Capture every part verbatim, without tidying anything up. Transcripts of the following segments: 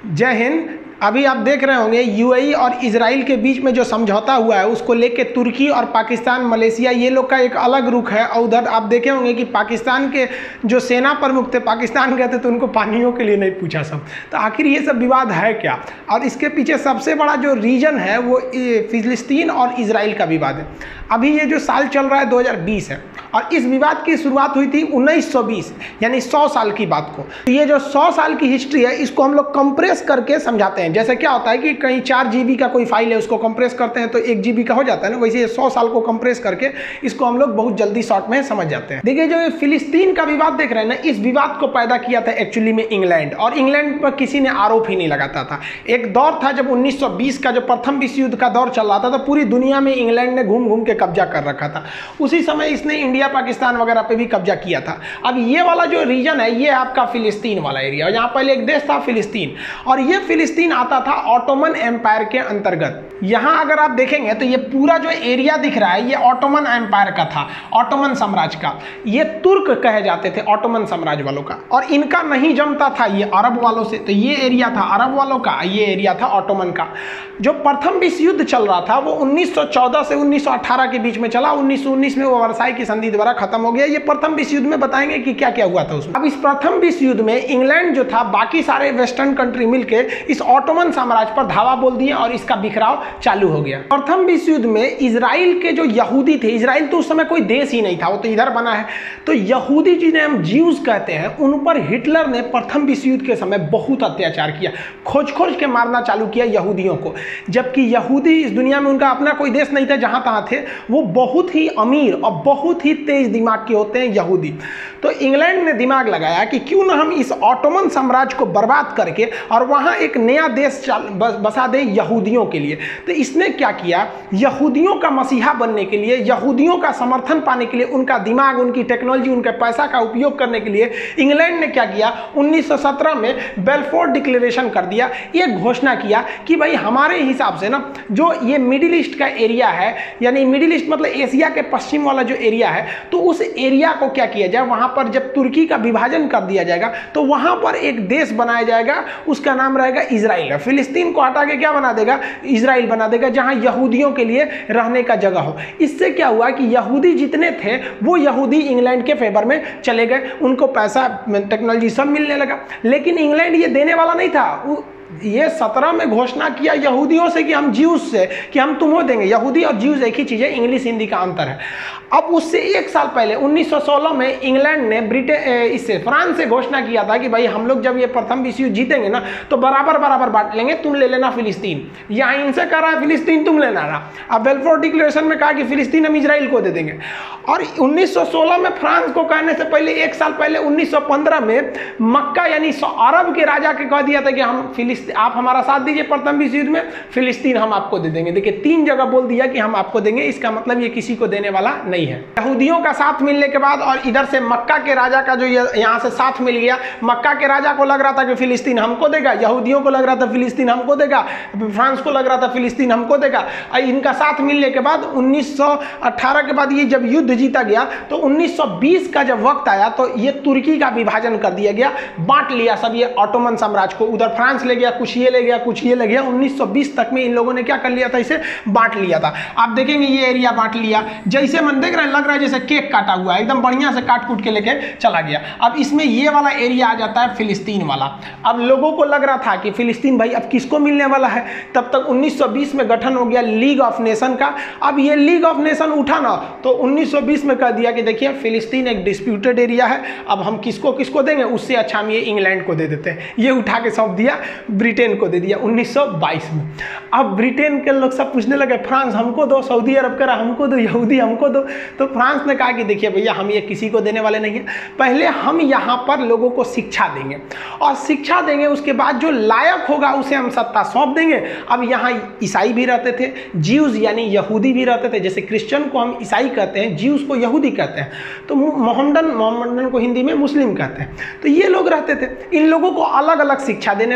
जय हिंद। अभी आप देख रहे होंगे यूएई और इजराइल के बीच में जो समझौता हुआ है उसको लेके तुर्की और पाकिस्तान, मलेशिया ये लोग का एक अलग रुख है। और उधर आप देखे होंगे कि पाकिस्तान के जो सेना प्रमुख थे पाकिस्तान गए थे तो उनको पानियों के लिए नहीं पूछा सब। तो आखिर ये सब विवाद है क्या? और इसके पीछे सबसे बड़ा जो रीजन है वो फिलिस्तीन और इजराइल का विवाद है। अभी ये जो साल चल रहा है दो हज़ार बीस है और इस विवाद की शुरुआत हुई थी उन्नीस सौ बीस यानी सौ साल की बात को। तो ये जो सौ साल की हिस्ट्री है इसको हम लोग कंप्रेस करके समझाते हैं। जैसे क्या होता है कि कहीं चार जीबी का कोई फाइल है उसको कंप्रेस करते हैं तो एक जीबी का हो जाता है ना, वैसे ये सौ साल को कंप्रेस करके इसको हम लोग बहुत जल्दी शॉर्ट में समझ जाते हैं। देखिए जो ये फिलिस्तीन का विवाद देख रहे हैं ना, इस विवाद को पैदा किया था एक्चुअली में इंग्लैंड, और इंग्लैंड पर किसी ने आरोप ही नहीं लगाता था। एक दौर था जब उन्नीस सौ बीस का जो प्रथम विश्व युद्ध का दौर चल रहा था तो पूरी दुनिया में इंग्लैंड ने घूम घूम के कब्जा कर रखा था। उसी समय इसने इंडिया, पाकिस्तान वगैरह पे भी कब्जा किया था। अब ये वाला जो रीजन है ये आपका फिलिस्तीन वाला एरिया, यहाँ पहले एक देश था फिलिस्तीन, और ये फिलिस्तीन आता था ऑटोमन एम्पायर के अंतर्गत। यहाँ अगर आप देखेंगे तो ये पूरा जो एरिया दिख रहा है ये ऑटोमन एम्पायर का था, ऑटोमन साम्राज्य का। ये तुर्क कहे जाते थे ऑटोमन साम्राज्य वालों का, और इनका नहीं जमता था ये अरब वालों से। तो ये एरिया था अरब वालों का, ये एरिया था ऑटोमन का। जो प्रथम विश्व युद्ध चल रहा था वो उन्नीस सौ चौदह से उन्नीस सौ अठारह के बीच में चला। उन्नीस सौ उन्नीस में वो वर्साई की संधि द्वारा खत्म हो गया। ये प्रथम विश्व युद्ध में बताएंगे कि क्या क्या हुआ था उसमें। अब इस प्रथम विश्व युद्ध में इंग्लैंड जो था बाकी सारे वेस्टर्न कंट्री मिलकर इस ऑटोमन साम्राज्य पर धावा बोल दिए और इसका बिखराव चालू हो गया। प्रथम विश्व युद्ध में इजराइल के जो यहूदी थे, इजराइल तो उस समय कोई देश ही नहीं था, वो तो इधर बना है, तो यहूदी जिन्हें हम ज्यूज कहते हैं उन पर हिटलर ने प्रथम विश्व युद्ध के समय बहुत अत्याचार किया, खोज खोज के मारना चालू किया यहूदियों को। जबकि यहूदी इस दुनिया में उनका अपना कोई देश नहीं था, जहां तहां थे, वो बहुत ही अमीर और बहुत ही तेज दिमाग के होते हैं यहूदी। तो इंग्लैंड ने दिमाग लगाया कि क्यों ना हम इस ऑटोमन साम्राज्य को बर्बाद करके और वहां एक नया देश बसा दें यहूदियों के लिए। तो इसने क्या किया, यहूदियों का मसीहा बनने के लिए, यहूदियों का समर्थन पाने के लिए, उनका दिमाग, उनकी टेक्नोलॉजी, उनके पैसा का उपयोग करने के लिए इंग्लैंड ने क्या किया, उन्नीस सौ सत्रह में बेल्फोर डिक्लेरेशन कर दिया। ये घोषणा किया कि भाई हमारे हिसाब से ना जो ये मिडिल ईस्ट का एरिया है, यानी मिडिल ईस्ट मतलब एशिया के पश्चिम वाला जो एरिया है, तो उस एरिया को क्या किया जाए, वहां पर जब तुर्की का विभाजन कर दिया जाएगा तो वहां पर एक देश बनाया जाएगा, उसका नाम रहेगा इजराइल। फिलिस्तीन को हटा के क्या बना देगा, इजराइल बना देगा, जहां यहूदियों के लिए रहने का जगह हो। इससे क्या हुआ कि यहूदी जितने थे वो यहूदी इंग्लैंड के फेवर में चले गए, उनको पैसा, टेक्नोलॉजी सब मिलने लगा। लेकिन इंग्लैंड ये देने वाला नहीं था। ये सत्रह में घोषणा किया यहूदियों से कि हम ज्यूस से कि हम तुम्हें देंगे। यहूदी और ज्यूस एक ही चीज है, इंग्लिश हिंदी का अंतर है। अब उससे एक साल पहले उन्नीस सौ सोलह में इंग्लैंड ने ब्रिटेन इससे फ्रांस से घोषणा किया था कि भाई हम लोग जब ये प्रथम विश्व युद्ध जीतेंगे ना तो बराबर बराबर बांट लेंगे, तुम ले लेना फिलिस्तीन। यहाँ इनसे कह रहा है फिलिस्तीन तुम लेना ना। अब बेल्फोर डिक्लेरेशन में कहा कि फिलिस्तीन हम इजराइल को दे देंगे। और उन्नीस सौ सोलह में फ्रांस को कहने से पहले एक साल पहले उन्नीस सौ पंद्रह में मक्का यानी अरब के राजा के कह दिया था कि हम फिलिस्तीन, आप हमारा साथ दीजिए प्रथम विश्व युद्ध में, फिलिस्तीन हम आपको दे देंगे। देखिए तीन जगह बोल दिया कि हम आपको देंगे, इसका मतलब ये किसी को देने वाला नहीं है। यहूदियों का साथ मिलने के बाद और इधर से मक्का के राजा का जो यहाँ से साथ मिल गया, मक्का के राजा को लग रहा था कि फिलिस्तीन हमको देगा, यहूदियों को लग रहा था फिलिस्तीन हमको देगा, फ्रांस को लग रहा था फिलिस्तीन हमको देगा। इनका साथ मिलने के बाद उन्नीस सौ अठारह के बाद ये जब युद्ध जीता गया तो उन्नीस सौ बीस का जब वक्त आया तो ये तुर्की का विभाजन कर दिया गया, बांट लिया सब ये ऑटोमन साम्राज्य को। उधर फ्रांस ले गया, कुछ ये ले गया, कुछ ये ले गया। उन्नीस सौ बीस तक में इन लोगों ने क्या कर लिया था, इसे बांट लिया था। आप देखेंगे ये एरिया बांट लिया, जैसे मन देख रहे हैं, लग रहा है जैसे केक काटा हुआ है, एकदम बढ़िया से काट कूट के लेके चला गया। अब इसमें ये वाला एरिया आ जाता है फिलिस्तीन वाला। अब लोगों को लग रहा था कि फिलिस्तीन भाई अब किसको मिलने वाला है। तब तक उन्नीस सौ बीस में गठन हो गया लीग ऑफ नेशन का। अब ये लीग ऑफ नेशन उठा ना तो उन्नीस सौ बीस में कह दिया कि देखिए फिलिस्तीन एक डिस्प्यूटेड एरिया है, अब हम किसको किसको देंगे, उससे अच्छा हम ये इंग्लैंड को दे देते हैं। ये उठा के सौंप दिया ब्रिटेन को दे दिया उन्नीस सौ बाईस में। अब ब्रिटेन के लोग सब पूछने लगे फ्रांस हमको दो, सऊदी अरब करा हमको दो, यहूदी हमको दो। तो फ्रांस ने कहा कि देखिए भैया हम ये किसी को देने वाले नहीं है, पहले हम यहाँ पर लोगों को शिक्षा देंगे और शिक्षा देंगे, उसके बाद जो लायक होगा उसे हम सत्ता सौंप देंगे। अब यहाँ ईसाई भी रहते थे, ज्यूज यानी यहूदी भी रहते थे, जैसे क्रिश्चियन को हम ईसाई कहते हैं, ज्यूज को यहूदी कहते हैं, तो मोहम्मदन मोहम्मदन को हिंदी में मुस्लिम कहते हैं। तो ये लोग रहते थे, इन लोगों को अलग अलग शिक्षा देने लगा।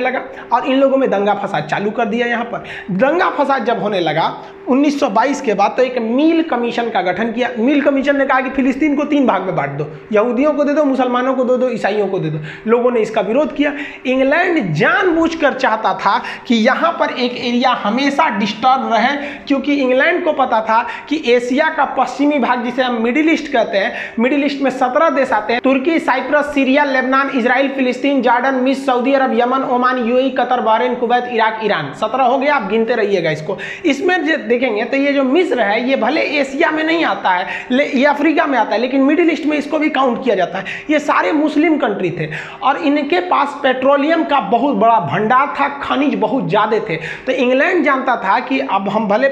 और इन लोगों में दंगा फसाद चालू कर दिया। यहाँ पर दंगा फसाद जब होने लगा उन्नीस सौ बाईस के बाद, तो एक मील कमीशन का गठन किया। मील कमीशन ने कहा कि फिलिस्तीन को तीन भाग में बांट दो, यहूदियों को दे दो, मुसलमानों को दे दो, ईसाइयों को दे दो। लोगों ने इसका विरोध किया। इंग्लैंड जानबूझकर चाहता था कि यहाँ पर एक एरिया हमेशा डिस्टर्ब रहे, क्योंकि इंग्लैंड को पता था कि एशिया का पश्चिमी भाग, जिसे हम मिडिल ईस्ट कहते हैं, मिडिल ईस्ट में सत्रह देश आते हैं, Turkey, Cyprus, Syria, Lebanon, Israel, Palestine, Jordan, मिस्र, Saudi Arab, Yemen, Oman, UAE, Qatar, Bahrain, Kuwait, Iraq, Iran. सत्रह हो गया, आप गिनते रहिएगा इसको। इसमें देखेंगे तो ये जो मिस्र है ये भले एशिया में नहीं आता है, ये अफ्रीका में आता है, लेकिन मिडिल ईस्ट में इसको भी काउंट किया जाता है। ये सारे मुस्लिम कंट्री थे और इनके पास पेट्रोलियम का बहुत बड़ा भंडार था, खनिज बहुत ज़्यादा थे। तो इंग्लैंड जानता था कि अब हम भले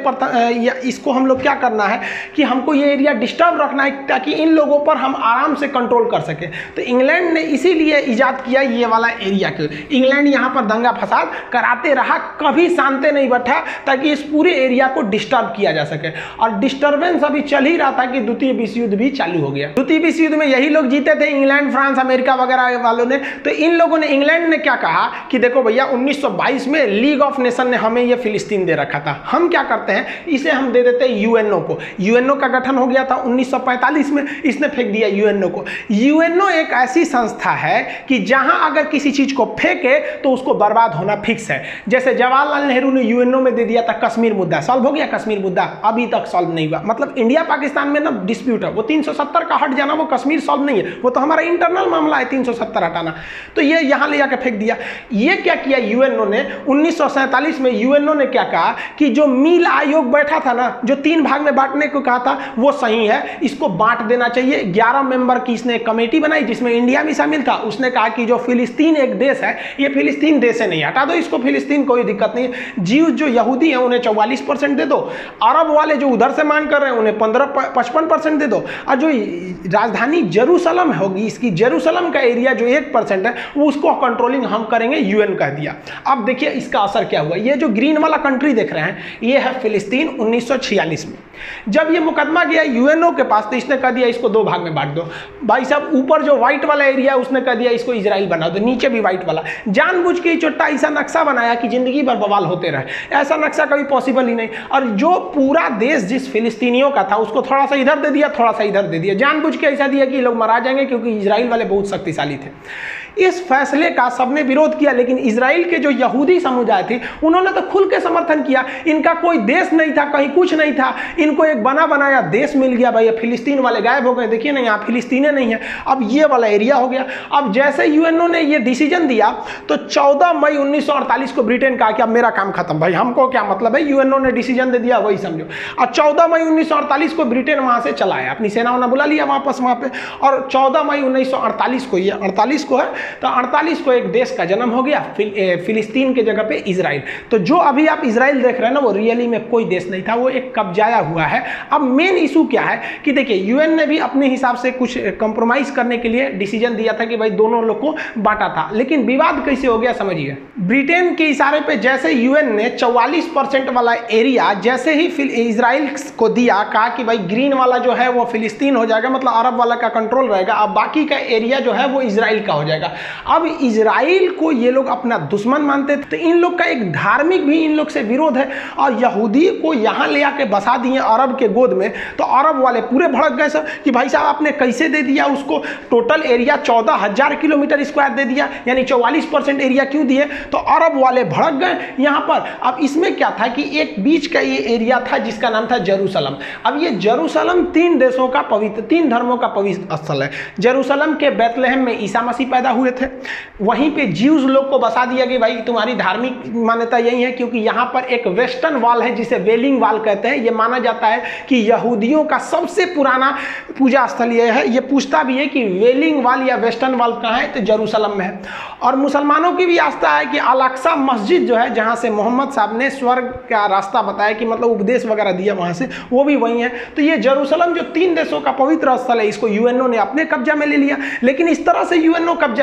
इसको हम लोग क्या करना है कि हमको ये एरिया डिस्टर्ब रखना है ताकि इन लोगों पर हम आराम से कंट्रोल कर सके। तो इंग्लैंड ने इसीलिए इजाद किया ये वाला एरिया के। इंग्लैंड यहाँ पर दंगा फसाद कराते रहा, कभी शांति नहीं बैठा ताकि इस पूरे एरिया को डिस्टर्ब किया जा सके। और डिस्टर्बेंस अभी चल ही रहा था कि द्वितीय विश्व युद्ध भी चालू हो गया। द्वितीय विश्व युद्ध में यही लोग जीते थे, इंग्लैंड, फ्रांस, अमेरिका वगैरह वालों ने। तो इन लोगों ने, इंग्लैंड ने क्या कहा कि देखो भैया उन्नीस सौ बाईस में लीग ऑफ नेशन ने हमें ये फिलिस्तीन दे रखा था, हम क्या करते हैं इसे हम दे देते हैं यूएनओ को। यूएनओ का गठन हो गया था उन्नीस सौ पैंतालीस में, इसने फेंक दिया यूएनओ को। यूएनओ एक ऐसी संस्था है कि जहां अगर किसी चीज को फेंके तो उसको बर्बाद होना फिक्स है। जैसे जवाहरलाल नेहरू ने यूएनओ में दे दिया था कश्मीर मुद्दा, सॉल्व हो गया कश्मीर मुद्दा, अभी तक सॉल्व नहीं हुआ। मतलब इंडिया पाकिस्तान में ना डिस्प्यूट है, वो तीन सौ सत्तर का हट जाना, वो कश्मीर सॉल्व नहीं है, वो तो हमारा इंटरनल मामला है तीन सौ सत्तर हटाना। तो ये यहां ले जाकर फेंक दिया। ये क्या किया यूएनओ ने उन्नीस सौ सैंतालीस में, यूएनओ ने क्या कहा कि जो मील आयोग बैठा था ना, जो तीन भाग में बांटने को कहा था, वो सही है, इसको बांट देना चाहिए। ग्यारह मेंबर की इसने कमेटी बनाई जिसमें इंडिया भी शामिल था। उसने कहा कि जो फिलिस्तीन एक देश है, ये फिलिस्तीन देश है नहीं, हटा दो इसको, फिलिस्तीन कोई दिक्कत नहीं है। जीव जो यहूदी हैं उन्हें चौवालीस परसेंट दे दो, अरब वाले जो उधर से मांग कर रहे हैं उन्हें पंद्रह पचपन परसेंट दे दो, और जो राजधानी जेरूसलम होगी इसकी, जेरूसलम का एरिया जो एक परसेंट है वो उसको कंट्रोलिंग हम करेंगे, यूएन कह दिया। अब देखिए इसका असर क्या हुआ। ये जो ग्रीन वाला कंट्री देख रहे हैं ये है फिलिस्तीन। उन्नीस सौ छियालीस में जब ये मुकदमा गया यूएनओ के पास तो इसने कह दिया इसको दो भाग में बांट दो। भाई साहब ऊपर जो व्हाइट वाला एरिया है उसने कह दिया इसको इजराइल बना दो, नीचे भी व्हाइट वाला। जानबूझ के छोटा ऐसा नक्शा बनाया कि जिंदगी भर बवाल होते रहे। ऐसा नक्शा कभी पॉसिबल ही नहीं। और जो पूरा देश जिस फिलिस्तीनियों का था उसको थोड़ा सा इधर दे दिया, थोड़ा सा इधर दे दिया, जानबूझ के ऐसा दिया कि लोग मरा जाएंगे क्योंकि इजराइल वाले बहुत शक्तिशाली थे। इस फैसले का सबने विरोध किया, लेकिन इजराइल के जो यहूदी समुदाय थे उन्होंने तो खुल के समर्थन किया। इनका कोई देश नहीं था, कहीं कुछ नहीं था, इनको एक बना बनाया देश मिल गया। भाई फिलिस्तीन वाले गायब हो गए, देखिए ना यहाँ फिलिस्तीने नहीं है, अब ये वाला एरिया हो गया। अब जैसे यूएनओ ने ये डिसीजन दिया तो चौदह मई उन्नीस सौ अड़तालीस को ब्रिटेन कहा कि अब मेरा काम खत्म, भाई हमको क्या मतलब है, यूएनओ ने डिसीजन दे दिया वही समझो। और चौदह मई उन्नीस सौ अड़तालीस को ब्रिटेन वहां से चला आया, अपनी सेना बुला लिया वापस वहां पे। और चौदह मई उन्नीस सौ अड़तालीस को, ये अड़तालीस को है, तो अड़तालीस को एक देश का जन्म हो गया, फिल, ए, फिलिस्तीन के जगह पे इजराइल। तो जो अभी आप इजराइल देख रहे हैं ना वो रियली में कोई देश नहीं था, वो एक कब्जाया हुआ है। अब मेन इशू क्या है कि देखिए यूएन ने भी अपने हिसाब से कुछ कंप्रोमाइज करने के लिए डिसीजन दिया था कि भाई दोनों लोग को बांटा था, लेकिन विवाद कैसे हो गया समझिए। ब्रिटेन के इशारे पे जैसे यूएन ने चौवालीस परसेंट वाला एरिया जैसे ही इजराइल को दिया, कहा कि भाई ग्रीन वाला जो है वो फिलिस्तीन हो जाएगा, मतलब अरब वाला का कंट्रोल रहेगा, अब बाकी का एरिया जो है वो इजराइल का हो जाएगा। अब इजराइल को ये लोग अपना दुश्मन मानते थे, तो इन लोग का एक धार्मिक भी इन लोग से विरोध है। और यहूदी को यहाँ ले आके बसा दिए अरब के गोद में, तो अरब वाले पूरे भड़क गए सर कि भाई साहब आपने कैसे दे दिया उसको, टोटल एरिया चौदह हजार किलोमीटर स्क्वायर दे दिया, यानी चौवालीस परसेंट एरिया क्यों दिए। तो अरब वाले भड़क गए यहाँ पर। अब इसमें क्या था कि एक बीच का ये एरिया था जिसका नाम था जेरूसलम। अब ये जेरूसलम तीन देशों का पवित्र, तीन धर्मों का पवित्र स्थल है। जेरूसलम के बैतलहम में ईसा मसीह पैदा हुए थे, वहीं पे ज्यूज लोग को बसा दिया कि भाई तुम्हारी धार्मिक मान्यता यही है, क्योंकि यहाँ पर एक वेस्टर्न वॉल है जिसे वेलिंग वॉल कहते हैं। ये माना जाता है कि यहूदियों का सबसे पुराना पूजा स्थल ये है। ये पूछता भी है कि वेलिंग वॉल या वेस्टर्न वॉल कहाँ है, तो जेरूसलम में है। और मुसलमानों की भी आस्था है कि अल-अक्सा मस्जिद जो है, जहाँ से मोहम्मद साहब ने स्वर्ग का रास्ता बताया कि मतलब उपदेश वगैरह दिया वहाँ से, वो भी वही है। तो ये जेरूसलम जो तीन देशों का पवित्र स्थल है, इसको यूएनओ ने अपने कब्जा में ले लिया। लेकिन इस तरह से यूएनओ कब्जा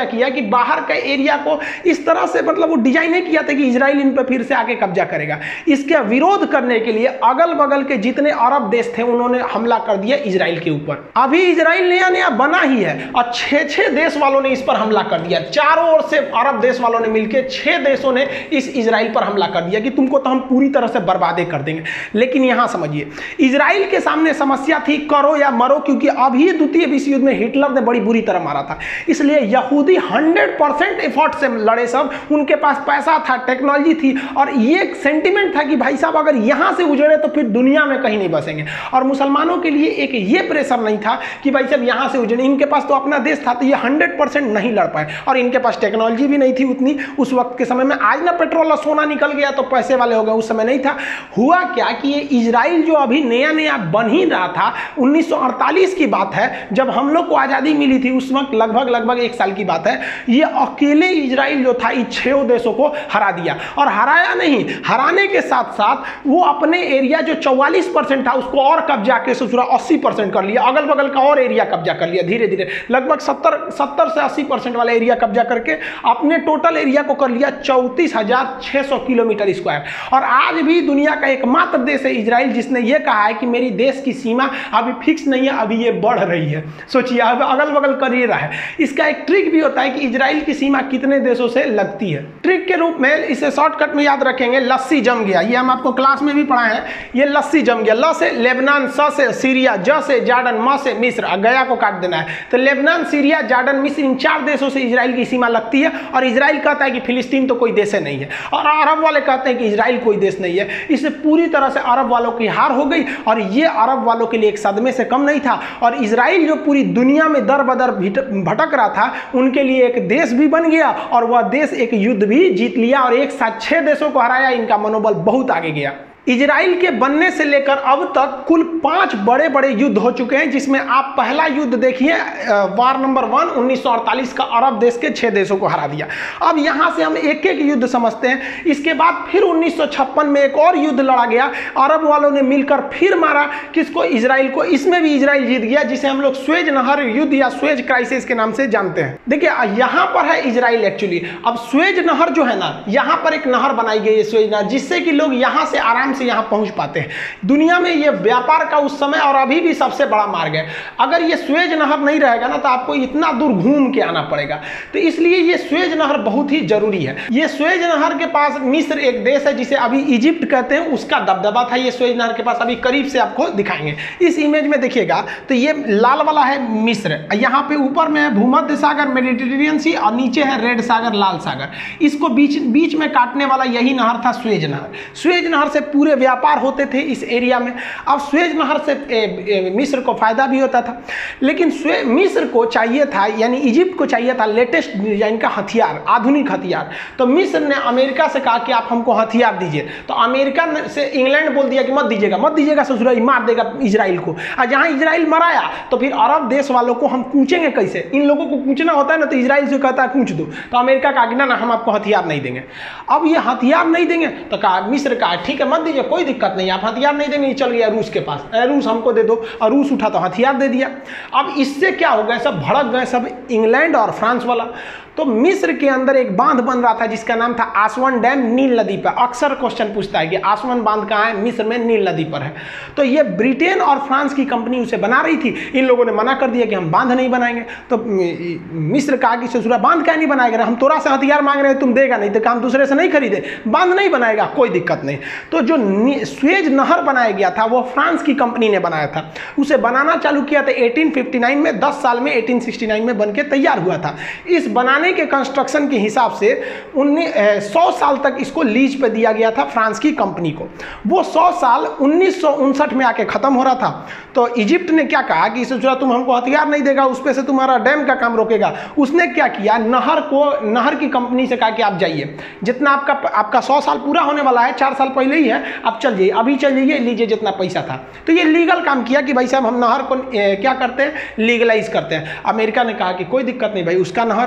किया कि बाहर का एरिया को इस तरह से मतलब वो डिजाइन नहीं किया था कि इजराइल इन पर फिर से आके कब्जा करेगा। इसके विरोध करने के लिए अगल बगल के जितने अरब देश थे उन्होंने हमला कर दिया इजराइल के ऊपर। अभी इजराइल नया नया बना ही है और छह छह देश वालों ने इस पर हमला कर दिया। चारों ओर से अरब देश वालों ने मिलकर छह देशों ने इस इजराइल पर हमला कर दिया कि तुमको तो हम पूरी तरह से बर्बादे कर देंगे। लेकिन यहां समझिए, इजराइल के सामने समस्या थी करो या मरो, क्योंकि अभी द्वितीय विश्व युद्ध में हिटलर ने बड़ी बुरी तरह मारा था। इसलिए यहूदी हंड्रेड परसेंट एफर्ट से लड़े सब, उनके पास पैसा था, टेक्नोलॉजी थी और ये सेंटिमेंट था कि भाई साहब अगर यहां से उजड़े तो फिर दुनिया में कहीं नहीं बसेंगे। और मुसलमानों के लिए एक ये प्रेशर नहीं था कि भाई साहब यहां से उजड़े, इनके पास तो अपना देश था, तो ये हंड्रेड परसेंट नहीं लड़ पाए। और इनके पास टेक्नोलॉजी भी नहीं थी उतनी उस वक्त के समय में। आज ना पेट्रोल और सोना निकल गया तो पैसे वाले हो गए, उस समय नहीं था। हुआ क्या कि ये इजराइल जो अभी नया नया बन ही रहा था, उन्नीस सौ अड़तालीस की बात है जब हम लोग को आजादी मिली थी, उस वक्त लगभग लगभग एक साल की बात है, ये अकेले इजराइल जो था इन छह देशों को हरा दिया। और हराया नहीं, हराने के साथ साथ वो अपने एरिया जो चौवालीस परसेंट था उसको और कब्जा के ससुरा अस्सी परसेंट कर लिया, अगल बगल का और एरिया कब्जा कर लिया धीरे धीरे, लगभग सत्तर सत्तर से अस्सी परसेंट वाला एरिया कब्जा करके अपने टोटल एरिया को कर लिया चौंतीस हजार छह सौ किलोमीटर स्क्वायर। और आज भी दुनिया का एकमात्र देश है इजराइल जिसने ये कहा है कि मेरी देश की सीमा अभी फिक्स नहीं है, अभी ये बढ़ रही है। सोचिए, अब अगल बगल कर ही रहा है। इसका एक ट्रिक भी होता है कि इजराइल की सीमा कितने देशों से लगती है। ट्रिक के रूप में इसे शॉर्टकट में याद रखेंगे, लस्सी जम गया। ये हम आपको क्लास में भी पढ़ाए हैं, ये लस्सी जम गया। ल से लेबनान, स से सीरिया, ज से जॉर्डन, म से मिस्र, गया को काट देना है। तो लेबनान, सीरिया, जॉर्डन, मिस्र, इन चार देशों से इजराइल की सीमा लगती है। और इजराइल कहता है कि फिलिस्तीन तो कोई देश नहीं है, और अरब वाले कहते हैं कि इजराइल कोई देश नहीं है। इससे पूरी तरह से अरब वालों की हार हो गई और ये अरब वालों के लिए एक सदमे से कम नहीं था। और इजराइल जो पूरी दुनिया में दर बदर भटक रहा था, उनके लिए एक देश भी बन गया और वह देश एक युद्ध भी जीत लिया और एक साथ छह देशों को हराया। इनका मनोबल बहुत आगे गया। इजराइल के बनने से लेकर अब तक कुल पांच बड़े बड़े युद्ध हो चुके हैं, जिसमें आप पहला युद्ध देखिए, वार नंबर वन उन्नीस सौ अड़तालीस का अरब देश के छह देशों को हरा दिया। अब यहां से हम एक एक युद्ध समझते हैं। इसके बाद फिर उन्नीस सौ छप्पन में एक और युद्ध लड़ा गया, अरब वालों ने मिलकर फिर मारा किसको, इजराइल को। इसमें भी इजराइल जीत गया, जिसे हम लोग स्वेज नहर युद्ध या स्वेज क्राइसिस के नाम से जानते हैं। देखिए यहां पर है इजराइल एक्चुअली। अब स्वेज नहर जो है ना, यहां पर एक नहर बनाई गई है स्वेज नहर, जिससे कि लोग यहां से आराम से यहां पहुंच पाते हैं। दुनिया में यह व्यापार का उस समय और अभी भी सबसे बड़ा मार्ग है। अगर ये स्वेज नहर नहीं रहेगा ना तो आपको इतना दूर घूम के आना पड़ेगा, तो इसलिए ये स्वेज नहर बहुत ही जरूरी है। ये स्वेज नहर के पास मिस्र एक देश है जिसे अभी इजिप्ट कहते हैं, उसका दबदबा था ये स्वेज नहर के पास। अभी करीब से आपको दिखाएंगे, इस इमेज में देखिएगा तो ये लाल वाला है मिस्र, यहाँ पे ऊपर में है भूमध्य सागर मेडिटेरेनियन सी और नीचे है रेड सागर लाल सागर। इसको बीच बीच में काटने वाला यही नहर था स्वेज नहर। स्वेज नहर से पूरे व्यापार होते थे इस एरिया में। अब स्वेज नहर से ए, ए, मिस्र को फायदा भी होता था, लेकिन मिस्र को चाहिए था, यानी इजिप्ट को चाहिए था लेटेस्ट डिजाइन का हथियार, आधुनिक हथियार। तो मिस्र ने अमेरिका से कहा कि आप हमको हथियार दीजिए। तो अमेरिका से इंग्लैंड बोल दिया कि मत दीजिएगा, मत दीजिएगा, ससुराल मार देगा इजराइल को। और जहां इजराइल मराया तो फिर अरब देश वालों को हम कूचेंगे कैसे, इन लोगों को कूचना होता है ना, तो इजराइल से कहता है कूच दो। तो अमेरिका का आज्ञा ना, हम आपको हथियार नहीं देंगे। अब ये हथियार नहीं देंगे तो कहा, मिस्र का ठीक है मत दीजिए, कोई दिक्कत नहीं, आप हथियार नहीं देंगे। चल गया रूस के पास, रूस हमको दे दो, और रूस उठा तो हथियार दे दिया। अब इससे क्या हो गया, सब भड़क गए सब इंग्लैंड और फ्रांस वाला। तो मिस्र के अंदर एक बांध बन रहा था जिसका नाम था आसवन डैम, नील नदी पर। अक्सर क्वेश्चन पूछता है कि आसवन बांध कहाँ है, मिस्र में नील नदी पर है। तो ये ब्रिटेन और फ्रांस की कंपनी उसे बना रही थी। इन लोगों ने मना कर दिया कि हम बांध नहीं बनाएंगे। तो मिस्र कहा कि ससुरा बांध क्या नहीं बनाएगा, हम तोरा से हथियार मांग रहे हैं, तुम देगा नहीं, तो काम दूसरे से नहीं खरीदे, बांध नहीं बनाएगा, कोई दिक्कत नहीं। तो जो स्वेज नहर बनाया गया था वो फ्रांस की कंपनी ने बनाया था। उसे बनाना चालू किया था अठारह सौ उनसठ में, दस साल में अठारह सौ उनहत्तर में बनके तैयार हुआ था। इस बनाने के कंस्ट्रक्शन के हिसाब से उन्नीस सौ साल तक इसको लीज पे दिया गया था फ्रांस की कंपनी को। वो सौ साल उन्नीस सौ उनसठ में आके खत्म हो रहा था। तो इजिप्ट ने क्या कहा कि इससे तुम हमको हथियार नहीं देगा, उस पे से तुम्हारा डैम का काम रोकेगा। उसने क्या किया, नहर को नहर की कंपनी से कहा कि आप जाइए, जितना आपका आपका सौ साल पूरा होने वाला है, चार साल पहले ही है, आप चल जाइए, अभी चल जाइए, लीजिए जितना पैसा था। तो ये लीगल काम किया कि भाई साहब हम नहर को ए, क्या करते हैं, लीगलाइज करते हैं। अमेरिका ने कहा कि कोई दिक्कत नहीं भाई, उसका नहर है, सौ साल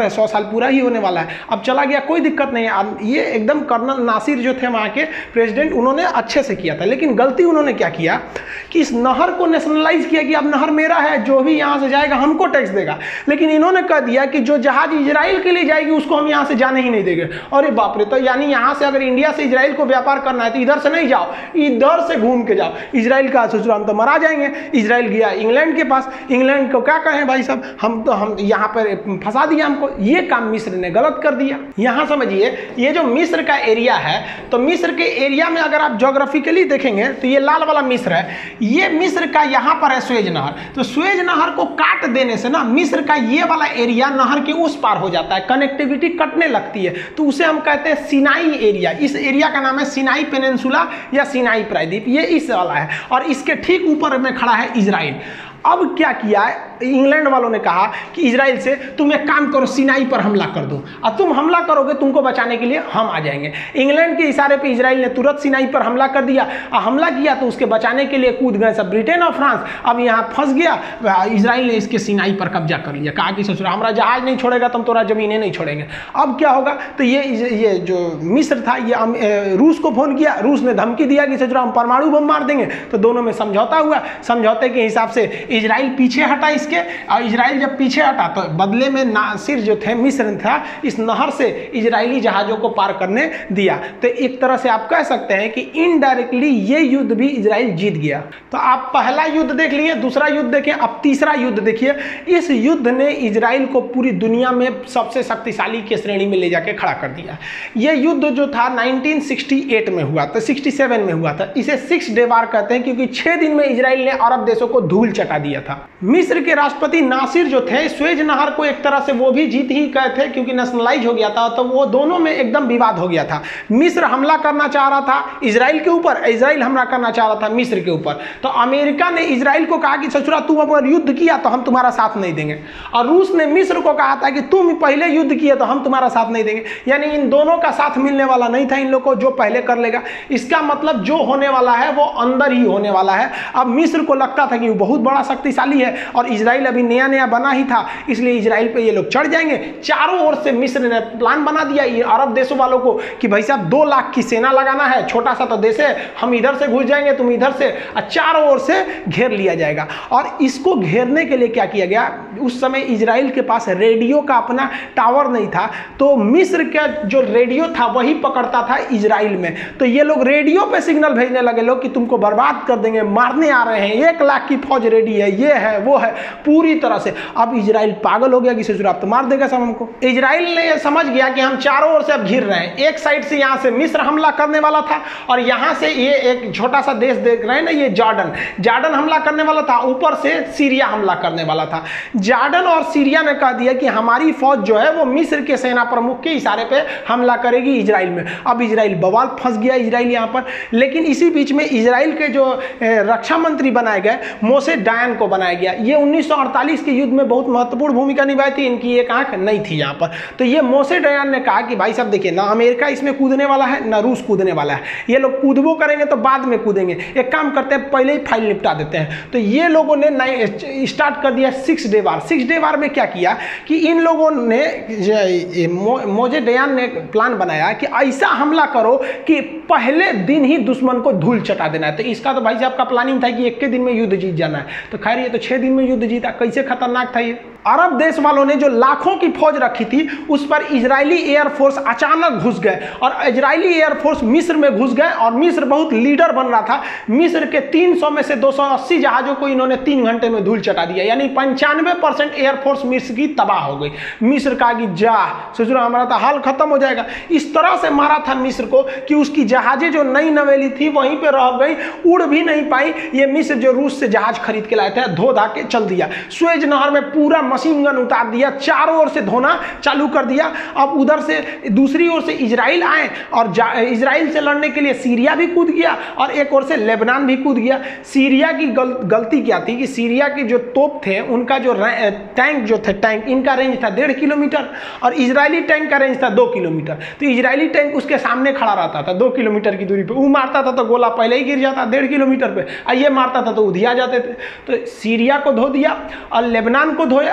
पूरा ही होने वाला है। अब चला गया, कोई दिक्कत नहीं है। ये एकदम कर्नल नासिर जो थे वहाँ के प्रेसिडेंट, उन्होंने अच्छे से किया था, लेकिन गलती उन्होंने क्या किया कि इस नहर को नेशनलाइज किया कि अब नहर मेरा है, जो भी यहाँ से जाएगा हमको टैक्स देगा। लेकिन इन्होंने कह दिया कि जो जहाज इजराइल के लिए जाएगी उसको हम यहाँ से जाने ही नहीं देंगे। अरे बाप रे, तो यानी यहाँ से अगर इंडिया से इजराइल को व्यापार करना है तो इधर से नहीं जाओ, इधर से घूम के जाओ। इजराइल का सोचो हम तो मरा जाएंगे। इजराइल गया इंग्लैंड के पास, इंग्लैंड को क्या कहें भाई साहब, हम तो हम यहाँ पर फंसा दिया हमको। ये काम मिस्र ने गलत कर दिया। यहाँ समझिए, ये जो मिस्र का एरिया है, तो मिस्र के एरिया में अगर आप ज्योग्राफिकली देखेंगे तो ये लाल वाला मिस्र है, ये मिस्र का यहाँ पर है स्वेज नहर। तो स्वेज नहर को काट देने से ना मिस्र का ये वाला एरिया नहर के उस पार हो जाता है, कनेक्टिविटी कटने लगती है, तो उसे हम कहते हैं सिनाई एरिया। इस एरिया का नाम है सिनाई पेनिनसुला या सिनाई प्रायद्वीप, ये इस वाला है। और इसके ठीक ऊपर में खड़ा है इजराइल। अब क्या किया है, इंग्लैंड वालों ने कहा कि इजराइल से तुम एक काम करो, सिनाई पर हमला कर दो, और तुम हमला करोगे तुमको बचाने के लिए हम आ जाएंगे। इंग्लैंड के इशारे पे इजराइल ने तुरंत सिनाई पर हमला कर दिया, और हमला किया तो उसके बचाने के लिए कूद गए सब ब्रिटेन और फ्रांस। अब यहाँ फंस गया, इजराइल ने इसके सिनाई पर कब्जा कर लिया, कहा कि ससुरा हमारा जहाज नहीं छोड़ेगा तुम, तोरा जमीनें नहीं छोड़ेंगे। अब क्या होगा, तो ये ये जो मिस्र था ये रूस को फोन किया, रूस ने धमकी दिया कि ससुरा हम परमाणु बम मार देंगे। तो दोनों में समझौता हुआ, समझौते के हिसाब से इजराइल पीछे हटा इसके, और इजराइल जब पीछे हटा तो बदले में नासिर जो थे मिस्र था इस नहर से इजरायली जहाजों को पार करने दिया। तो एक तरह से आप कह सकते हैं कि इनडायरेक्टली ये युद्ध भी इजराइल जीत गया। तो आप पहला युद्ध देख लिए, दूसरा युद्ध देखें, अब तीसरा युद्ध देखिए। इस युद्ध ने इजराइल को पूरी दुनिया में सबसे शक्तिशाली के श्रेणी में ले जाके खड़ा कर दिया। ये युद्ध जो था नाइनटीन सिक्सटी एट में हुआ था, सिक्सटी सेवन में हुआ था। इसे सिक्स डे वार कहते हैं क्योंकि छह दिन में इजराइल ने अरब देशों को धूल चटा दिया था। मिस्र के राष्ट्रपति नासिर जो थे स्वेज नहर को एक तरह से वो भी जीत ही गए थे क्योंकि नेशनलाइज हो गया था, तो वो दोनों में एकदम विवाद हो गया था। मिस्र हमला करना चाह रहा था इजराइल के ऊपर, इजराइल हमला करना चाह रहा था मिस्र के ऊपर। तो अमेरिका ने इजराइल को कहा कि ससुरा तू अगर युद्ध किया तो हम तुम्हारा साथ नहीं देंगे, और रूस ने मिस्र को कहा था कि तुम पहले युद्ध किए तो हम तुम्हारा साथ नहीं देंगे। यानी इन दोनों का साथ मिलने वाला नहीं था इन लोग को, जो पहले कर लेगा। इसका मतलब जो होने वाला है वो अंदर ही होने वाला है। अब मिस्र को लगता था कि वो बहुत बड़ा शक्तिशाली है और इजराइल अभी नया नया बना ही था, इसलिए इजराइल पे ये लोग चढ़ जाएंगे। चारों ओर से मिस्र ने प्लान बना दिया ये अरब देशों वालों को कि भाई साहब दो लाख की सेना लगाना है, छोटा सा तो देश है, हम इधर से घुस जाएंगे तुम इधर से, और चारों ओर से घेर लिया जाएगा। और इसको घेरने के लिए क्या किया गया, उस समय इजराइल के पास रेडियो का अपना टावर नहीं था, तो मिस्र का जो रेडियो था वही पकड़ता था इजराइल में। तो ये लोग रेडियो पे सिग्नल भेजने लगे लोग कि तुमको बर्बाद कर देंगे, मारने आ रहे हैं, एक लाख की फौज रेडी है, ये है वो है, पूरी तरह से। अब इजराइल पागल हो गया कि ससुर आप तो मार देगा सब हमको। इजराइल ने यह समझ गया कि हम चारों ओर से अब घिर रहे हैं। एक साइड से यहाँ से मिस्र हमला करने वाला था, और यहाँ से ये एक छोटा सा देश देख रहे हैं ना, ये जॉर्डन, जॉर्डन हमला करने वाला था, ऊपर से सीरिया हमला करने वाला था। जॉर्डन और सीरिया ने कह दिया कि हमारी फौज जो है वो मिस्र के सेना प्रमुख के इशारे पे हमला करेगी इजराइल में। अब इजराइल बवाल फंस गया इजराइल यहाँ पर। लेकिन इसी बीच में इजराइल के जो रक्षा मंत्री बनाए गए मोशे डायन को बनाया गया। ये उन्नीस सौ अड़तालीस के युद्ध में बहुत महत्वपूर्ण भूमिका निभाई थी, इनकी एक आंख नहीं थी यहाँ पर। तो ये मोशे डायन ने कहा कि भाई साहब देखिए, ना अमेरिका इसमें कूदने वाला है ना रूस कूदने वाला है, ये लोग कूदबो करेंगे तो बाद में कूदेंगे, एक काम करते हैं पहले ही फाइल निपटा देते हैं। तो ये लोगों ने स्टार्ट कर दिया six day war. Six day war में क्या किया कि इन लोगों ने मो, मोशे डायन ने प्लान बनाया कि ऐसा हमला करो कि पहले दिन ही दुश्मन को धूल चटा देना है। तो इसका तो भाई साहब का प्लानिंग था कि एक के दिन में युद्ध जीत जाना है। तो खैर ये तो छह दिन में युद्ध जीता, कैसे खतरनाक था ये। अरब देश वालों ने जो लाखों की फौज रखी थी उस पर इजरायली एयरफोर्स अचानक घुस गए, और इजरायली एयरफोर्स मिस्र में घुस गए, और मिस्र बहुत लीडर बन रहा था। मिस्र के तीन सौ में से दो सौ अस्सी जहाजों को इन्होंने तीन घंटे में धूल चटा दिया, यानी पंचानवे परसेंट एयरफोर्स मिस्र की तबाह हो गई। मिस्र कहा कि जा ससुरा हमारा तो हाल खत्म हो जाएगा। इस तरह से मारा था मिस्र को कि उसकी जहाजें जो नई नवेली थी वहीं पर रह गई, उड़ भी नहीं पाई। ये मिस्र जो रूस से जहाज खरीद के लाए थे धो धा के चल दिया। स्वेज नहर में पूरा मशीन गन उतार दिया, चारों ओर से धोना चालू कर दिया। अब उधर से दूसरी ओर से इजराइल आए, और इजराइल से लड़ने के लिए सीरिया भी कूद गया, और एक ओर से लेबनान भी कूद गया। सीरिया की गल, गलती क्या थी कि सीरिया के जो तोप थे उनका जो टैंक जो थे टैंक इनका रेंज था डेढ़ किलोमीटर, और इजरायली टैंक का रेंज था दो किलोमीटर। तो इजरायली टैंक उसके सामने खड़ा रहता था दो किलोमीटर की दूरी पे, वो मारता था तो गोला पहले ही गिर जाता डेढ़ किलोमीटर पे, और ये मारता था तो उधिया जाते थे। तो सीरिया को धो दिया और लेबनान को धोया,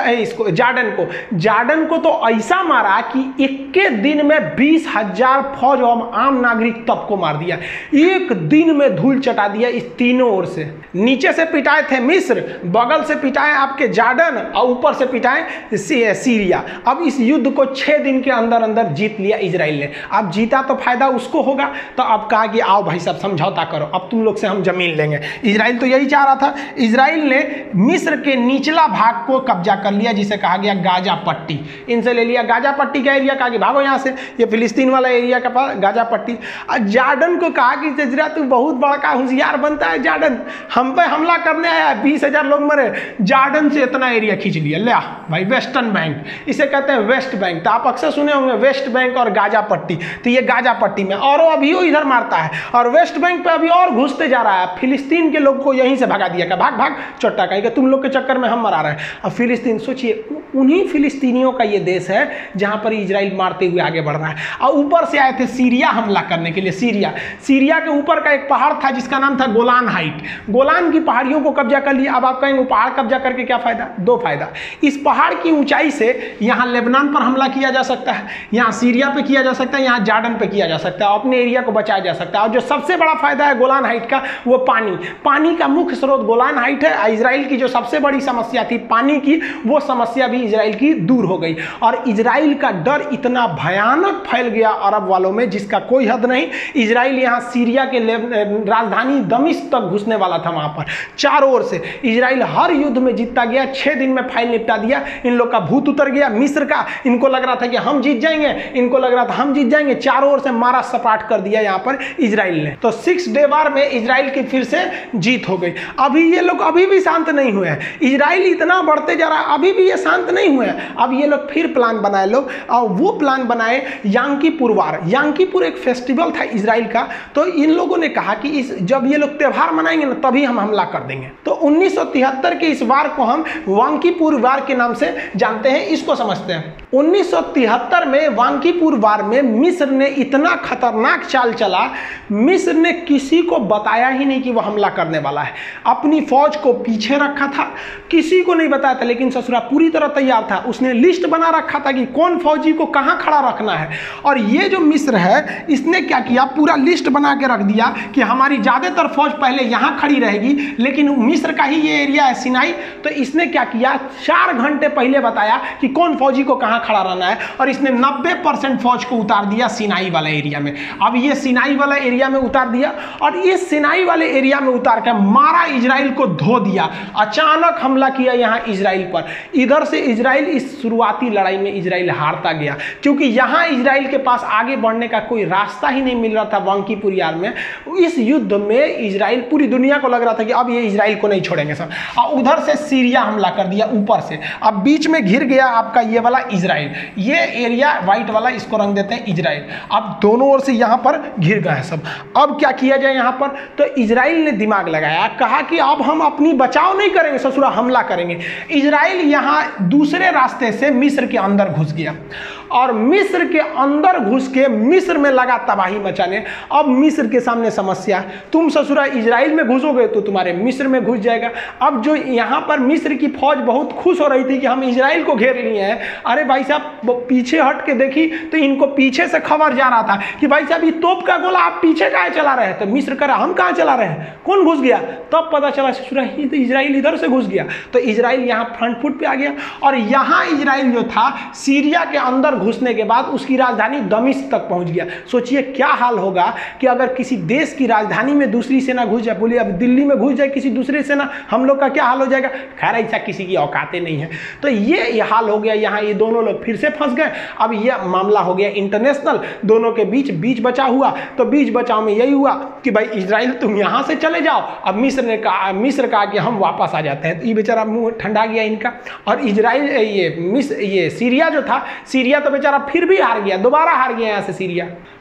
इसको जार्डन को जार्डन को तो ऐसा मारा कि इक्के दिन में बीस हजार फौज और आम नागरिक तब को मार दिया, एक दिन में धूल चटा दिया इस तीनों ओर से। नीचे से पिटाए थे मिस्र, बगल से पिटाए आपके जार्डन और ऊपर से पिटाए सीरिया। अब इस युद्ध को छह दिन के अंदर अंदर जीत लिया इजराइल ने। अब जीता तो फायदा उसको होगा, तो अब कहा कि आओ भाई सब समझौता करो, अब तुम लोग से हम जमीन लेंगे। इजराइल तो यही चाह रहा था। इजराइल ने मिस्र के निचला भाग को कब्जा कर लिया, जिसे कहा गया गाजा पट्टी। इनसे ले लिया गाजा पट्टी का एरिया, कहा कि भागो यहाँ से, ये फिलिस्तीन वाला एरिया का पास गाजा पट्टी। जार्डन को कहा कि तेजरा तू बहुत बड़ा होशियार बनता है, जार्डन हम पे हमला करने आया, बीस हजार लोग मरे, जार्डन से इतना एरिया खींच लिया, ले भाई वेस्टर्न बैंक, इसे कहते हैं वेस्ट बैंक। तो आप अक्सर सुने होंगे वेस्ट बैंक और गाजा पट्टी, तो ये गाजा पट्टी में, और वो अभी इधर मारता है, और वेस्ट बैंक पे अभी और घुसते जा रहा है। फिलिस्तीन के लोग को यहीं से भगा दिया, भाग भाग चोट्टा कहीं, तुम लोग के चक्कर में हम मरा रहे हैं। अब फिलिस्तीन, सोचिए उन्हीं फिलिस्तीनियों का ये देश है जहां पर इजराइल मारते हुए आगे बढ़ रहा है। और ऊपर से आए थे सीरिया हमला करने के लिए। सीरिया सीरिया के ऊपर का एक पहाड़ था जिसका नाम था गोलान हाइट। गोलान की पहाड़ियों को कब्जा कर लिया। अब आप कहेंगे पहाड़ कब्जा करके क्या फायदा? दो फायदा। इस पहाड़ की ऊंचाई से यहाँ लेबनान पर हमला किया जा सकता है, यहाँ सीरिया पे किया जा सकता है, यहाँ जार्डन पे किया जा सकता है, अपने एरिया को बचाया जा सकता है। और जो सबसे बड़ा फायदा है गोलान हाइट का, वो पानी। पानी का मुख्य स्रोत गोलान हाइट है। इजराइल की जो सबसे बड़ी समस्या थी पानी की, वो समस्या भी इजराइल की दूर हो गई। और इजराइल का डर इतना भयानक फैल गया अरब वालों में जिसका कोई हद नहीं। इजराइल यहाँ सीरिया के राजधानी दमिश्क तक घुसने वाला था। वहां पर चारों ओर से इजराइल हर युद्ध में जीतता गया। छह दिन में फाइल निपटा दिया। इन लोग का भूत उतर गया मिस्र का। इनको लग रहा था कि हम जीत जाएंगे, इनको लग रहा था हम जीत जाएंगे। चारों ओर से मारा सपाट कर दिया यहाँ पर इजराइल ने। तो सिक्स डे वार में इजराइल की फिर से जीत हो गई। अभी ये लोग अभी भी शांत नहीं हुए हैं। इजराइल इतना बढ़ते जा रहा है, अभी भी ये शांत नहीं हुए हैं। अब ये लोग फिर प्लान बनाए लोग, और वो प्लान बनाए यांकीपुर वार। यांकीपुर एक फेस्टिवल था इजराइल का। तो इन लोगों ने कहा कि इस जब ये लोग त्योहार मनाएंगे ना तभी हम हमला कर देंगे। तो उन्नीस सौ तिहत्तर के इस वार को हम वांकीपुर वार के नाम से जानते हैं। इसको समझते हैं। उन्नीस सौ तिहत्तर में वांकीपुर वार में मिस्र ने इतना खतरनाक चाल चला, मिस्र ने किसी को बताया ही नहीं कि वह हमला करने वाला है। अपनी फौज को पीछे रखा था, किसी को नहीं बताया था, लेकिन ससुरा पूरी तरह तैयार था। उसने लिस्ट बना रखा था कि कौन फौजी को कहां खड़ा रखना है। और ये जो मिस्र है, इसने क्या किया, पूरा लिस्ट बना के रख दिया कि हमारी ज्यादातर फौज पहले यहां खड़ी रहेगी, लेकिन मिस्र का ही ये एरिया है सिनाई। तो इसने क्या किया, चार घंटे पहले बताया कि कौन फौजी को कहां खड़ा रहना है, और इसने नब्बे परसेंट फौज को उतार दिया सिनाई वाला एरिया में। अब ये सिनाई वाला एरिया में उतार दिया, और इस सिनाई वाले एरिया में उतार कर मारा, इजराइल को धो दिया। अचानक हमला किया यहाँ इजराइल पर। इधर से इजराइल, इस शुरुआती लड़ाई में इजराइल हारता गया, क्योंकि यहाँ इजराइल के पास आगे बढ़ने का कोई रास्ता ही नहीं मिल रहा था वांकीपुर यार में। इस युद्ध में इजराइल, पूरी दुनिया को लग रहा था कि अब ये इजराइल को नहीं छोड़ेंगे सब। और उधर से सीरिया हमला कर दिया ऊपर से। अब बीच में घिर गया आपका ये वाला इजराइल, ये एरिया व्हाइट वाला, इसको रंग देते हैं इजराइल। अब दोनों ओर से यहाँ पर घिर गए सब। अब क्या किया जाए यहाँ पर? तो इजराइल ने दिमाग लगाया, कहा कि अब हम अपनी बचाव नहीं करेंगे, ससुरा हमला करेंगे। इजराइल यहाँ दूसरे रास्ते से मिस्र के अंदर घुस गया, और मिस्र के अंदर घुस के मिस्र में लगा तबाही मचाने। अब मिस्र के सामने समस्या, तुम ससुरा इजराइल में घुसोगे तो तुम्हारे मिस्र में घुस जाएगा। अब जो यहाँ पर मिस्र की फौज बहुत खुश हो रही थी कि हम इजराइल को घेर लिए हैं। अरे भाई साहब, पीछे हट के देखी तो इनको पीछे से खबर जा रहा था कि भाई साहब ये तोप का गोला आप पीछे कहाँ चला रहे हैं? तो मिस्र कह रहा हम कहाँ चला रहे हैं, कौन घुस गया? तब पता चला ससुरा तो इजराइल इधर से घुस गया। तो इजराइल यहाँ फ्रंट फुट पे आ गया, और यहाँ इजराइल जो था सीरिया के अंदर घुसने के बाद उसकी राजधानी दमिश्क तक पहुंच गया। सोचिए क्या हाल होगा कि अगर किसी देश की राजधानी में दूसरी सेना घुस जाए। बोलिए अब दिल्ली में घुस जाए किसी दूसरी सेना, हम लोग का क्या हाल हो जाएगा? खैर ऐसा किसी की औकातें नहीं है। तो ये, ये हाल हो गया यहाँ। ये दोनों लोग फिर से फंस गए। अब ये मामला हो गया इंटरनेशनल, दोनों के बीच बीच बचाव हुआ। तो बीच बचाव में यही हुआ कि भाई इजराइल तुम यहाँ से चले जाओ। अब मिस्र ने कहा, मिस्र कहा कि हम वापस आ जाते हैं। तो ये बेचारा मुंह ठंडा गया इनका। और इजराइल, ये मिस्र, ये सीरिया जो था, सीरिया तो बेचारा फिर भी हार गया, दोबारा हार गया यहाँ से सीरिया।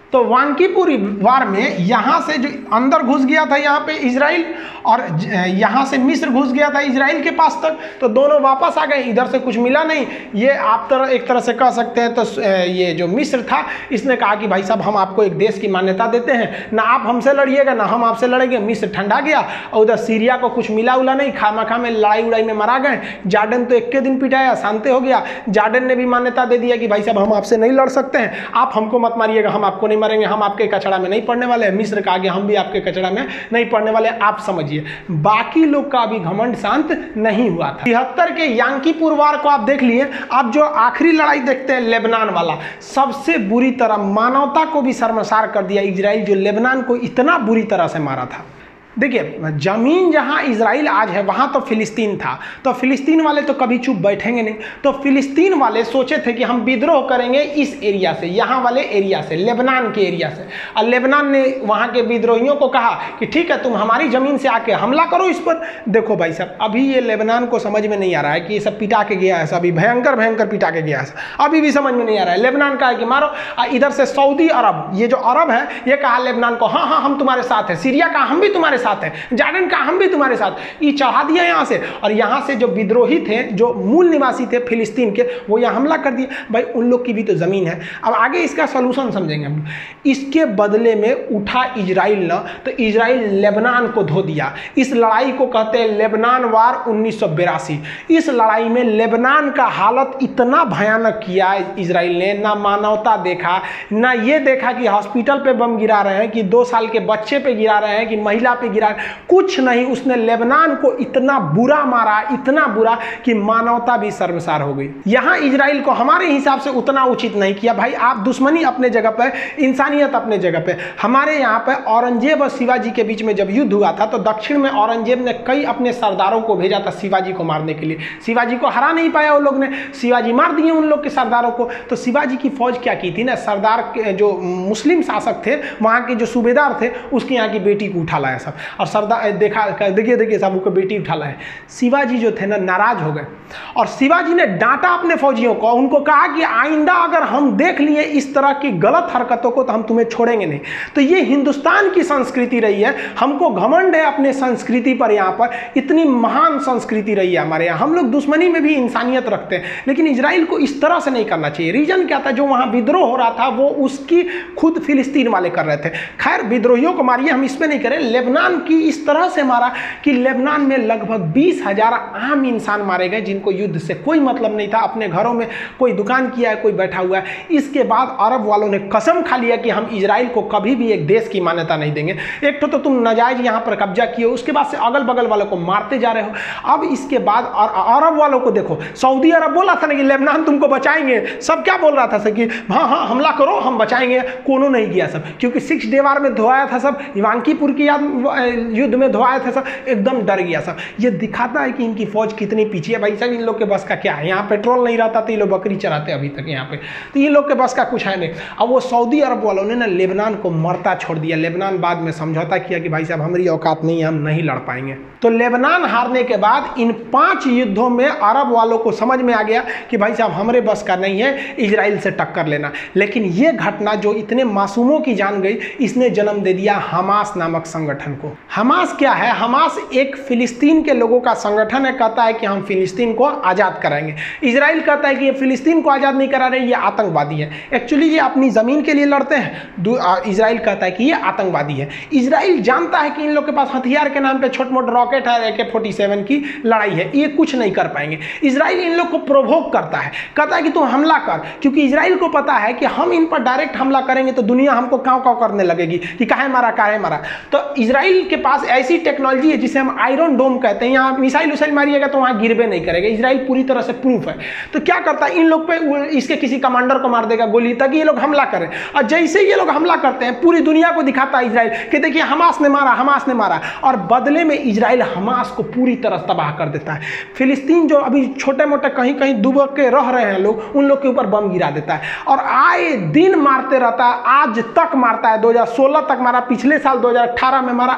तो वांकीपुर वार में यहाँ से जो अंदर घुस गया था यहाँ पे इजराइल, और यहाँ से मिस्र घुस गया था इजराइल के पास तक, तो दोनों वापस आ गए, इधर से कुछ मिला नहीं। ये आप तरह एक तरह से कह सकते हैं, तो ये जो मिस्र था इसने कहा कि भाई साहब हम आपको एक देश की मान्यता देते हैं, ना आप हमसे लड़िएगा ना हम आपसे लड़ेंगे। मिस्र ठंडा गया, और उधर सीरिया को कुछ मिला उला नहीं, खामा खा में लड़ाई उड़ाई में मारा गए। जॉर्डन तो एक के दिन पिटाया, शांति हो गया। जॉर्डन ने भी मान्यता दे दिया कि भाई साहब हम आपसे नहीं लड़ सकते हैं, आप हमको मत मारिएगा, हम आपको नहीं मारेंगे, हम आपके कचड़ा में नहीं पड़ने वाले हैं। मिस्र का आगे हम भी आपके कचड़ा में नहीं पड़ने वाले, आप समझिए। बाकी लोग का अभी घमंड शांत नहीं हुआ था। तिहत्तर के यांकीपुर वार को आप देख लिए। आप जो आखिरी लड़ाई देखते हैं लेबनान वाला, सबसे बुरी तरह मानवता को भी शर्मसार कर दिया इजराइल, जो लेबनान को इतना बुरी तरह से मारा था। देखिए, जमीन जहां इजराइल आज है वहां तो फिलिस्तीन था, तो फिलिस्तीन वाले तो कभी चुप बैठेंगे नहीं। तो फिलिस्तीन वाले सोचे थे कि हम विद्रोह करेंगे इस एरिया से, यहाँ वाले एरिया से, लेबनान के एरिया से। और लेबनान ने वहाँ के विद्रोहियों को कहा कि ठीक है, तुम हमारी ज़मीन से आके हमला करो इस पर। देखो भाई साहब, अभी ये लेबनान को समझ में नहीं आ रहा है कि ये सब पिटा के गया है, अभी भयंकर भयंकर पिटा के गया है, अभी भी समझ में नहीं आ रहा है। लेबनान का है कि मारो, इधर से सऊदी अरब, ये जो अरब है ये कहा लेबनान को हाँ हाँ हम तुम्हारे साथ है, सीरिया का हम भी तुम्हारे साथ है, जॉर्डन का हम भी तुम्हारे साथ, ये चढ़ा दिया यहाँ से। और यहाँ से जो विद्रोही थे, जो मूल निवासी थे फिलिस्तीन के, वो यहाँ हमला कर दिए। भाई उन लोग की भी तो जमीन है। अब आगे इसका सॉल्यूशन समझेंगे हम। इसके बदले में उठा इजराइल ना, तो इजराइल लेबनान को धो दिया। इस लड़ाई को कहते हैं लेबनान वार उन्नीस सौ बिरासी। इस लड़ाई में लेबनान का हालत इतना भयानक किया इजराइल ने, ना मानवता देखा, ना ये देखा कि हॉस्पिटल पे बम गिरा रहे हैं, कि दो साल के बच्चे पे गिरा रहे हैं, कि महिला पे गिरा, कुछ नहीं। उसने लेबनान को इतना बुरा मारा, इतना बुरा कि मानवता भी शर्मसार हो गई। यहां इजराइल को हमारे हिसाब से उतना उचित नहीं किया। भाई आप दुश्मनी अपने जगह पे, इंसानियत अपने जगह पे। हमारे यहाँ पे औरंगजेब और शिवाजी के बीच में जब युद्ध हुआ था, तो दक्षिण में औरंगजेब ने कई अपने सरदारों को भेजा था शिवाजी को मारने के लिए। शिवाजी को हरा नहीं पाया वो लोग ने, शिवाजी मार दिए उन लोग के सरदारों को। तो शिवाजी की फौज क्या की थी ना, सरदार के जो मुस्लिम शासक थे, वहाँ के जो सूबेदार थे, उसके यहाँ की बेटी को उठा लाया सब। और सरदार देखा, देखिए देखिए साहब को बेटी उठा लाए। शिवाजी जो थे ना नाराज हो गए, और शिवाजी ने डांटा अपने फौजियों को, उनको कहा कि आइंदा अगर हम देख लिए इस तरह की गलत हरकतों को तो हम तुम्हें छोड़ेंगे नहीं। तो ये हिंदुस्तान की संस्कृति रही है, हमको घमंड है अपने संस्कृति पर। यहाँ पर इतनी महान संस्कृति रही है हमारे यहाँ, हम लोग दुश्मनी में भी इंसानियत रखते हैं, लेकिन इजराइल को इस तरह से नहीं करना चाहिए। रीजन क्या था, जो वहाँ विद्रोह हो रहा था वो उसकी खुद फिलिस्तीन वाले कर रहे थे। खैर विद्रोहियों को मारिए, हम इस पर नहीं करें। लेबनान की इस तरह से मारा कि लेबनान में लगभग बीस हजार आम इंसान मारे गए, जिनको युद्ध से कोई मतलब नहीं था, अपने घरों में कोई दुकान किया है, कोई बैठा हुआ है। इसके बाद अरब वालों ने कसम खा लिया कि हम इजराइल को कभी भी एक देश की मान्यता नहीं देंगे। एक तो, तो तुम नाजायज यहाँ पर कब्जा किए हो, उसके बाद से अगल बगल वालों को मारते जा रहे हो। अब इसके बाद अरब वालों को देखो, सऊदी अरब बोला था ना कि लेबनान तुमको बचाएंगे, सब क्या बोल रहा था सब कि हाँ हाँ हमला करो हम बचाएंगे, कोनो नहीं किया सब, क्योंकि सिक्स डे वार में धोआया था सब, वांकीपुर की याद युद्ध में धोआया था सब, एकदम डर गया सब। ये दिखाता है कि इनकी फौज कितनी पीछे है। भाई साहब इन लोग के बस का क्या है, यहाँ पेट्रोल नहीं रहता तो ये लोग बकरी चराते अभी तक यहाँ पे, तो ये लोग के बस का कुछ है नहीं। अब वो सऊदी अरब वालों ने ना लेबनान को मरता छोड़ दिया। लेबनान बाद में समझौता किया कि भाई साहब हमारी औकात नहीं है, हम नहीं लड़ पाएंगे। तो लेबनान हारने के बाद इन पांच युद्धों में अरब वालों को समझ में आ गया कि भाई साहब हमारे बस का नहीं है इजराइल से टक्कर लेना। लेकिन ये घटना जो इतने मासूमों की जान गई, इसने जन्म दे दिया हमास नामक संगठन को। हमास क्या है? हमास एक फिलिस्तीन के लोगों का संगठन है, कहता है कि हम फिलिस्तीन को आज़ाद कराएंगे। इजराइल कहता है कि ये फिलिस्तीन को आज़ाद नहीं करा रहे, ये आतंकवादी है। एक्चुअली ये अपनी ज़मीन के लिए लड़ते हैं, इजराइल कहता है कि ये आतंकवादी है। इजराइल जानता है कि इन लोग के पास हथियार के नाम पे छोट मोट रॉकेट है, ए के फोर्टी सेवन की लड़ाई है, ये कुछ नहीं कर पाएंगे। इजराइल इन लोग को प्रोवोक करता है, कहता है कि तुम हमला कर, क्योंकि इजराइल को पता है कि हम इन पर डायरेक्ट हमला करेंगे तो दुनिया हमको काँव काँव करने लगेगी कि काहे मारा काहे मारा। तो इजराइल के पास ऐसी टेक्नोलॉजी है जिसे हम आयरन डोम कहते हैं, यहाँ मिसाइल उसाइल मारिएगा तो वहाँ गिरबे नहीं करेगा। इजराइल पूरी तरह से प्रूफ है। तो क्या करता है, इन लोग पे इसके किसी कमांडर को मार देगा गोली ताकि ये लोग हमला करें, और जैसे ये लोग हमला करते हैं पूरी दुनिया को दिखाता है इजराइल कि देखिए हमास ने मारा, हमास ने मारा, और बदले में इजराइल हमास को पूरी तरह तबाह कर देता है। फिलिस्तीन जो अभी छोटे मोटे कहीं कहीं दुबक के रह रहे हैं लोग, उन लोग के ऊपर बम गिरा देता है और आए दिन मारते रहता है, आज तक मारता है। दो हज़ार सोलह तक मारा, पिछले साल दो हज़ार अठारह में मारा,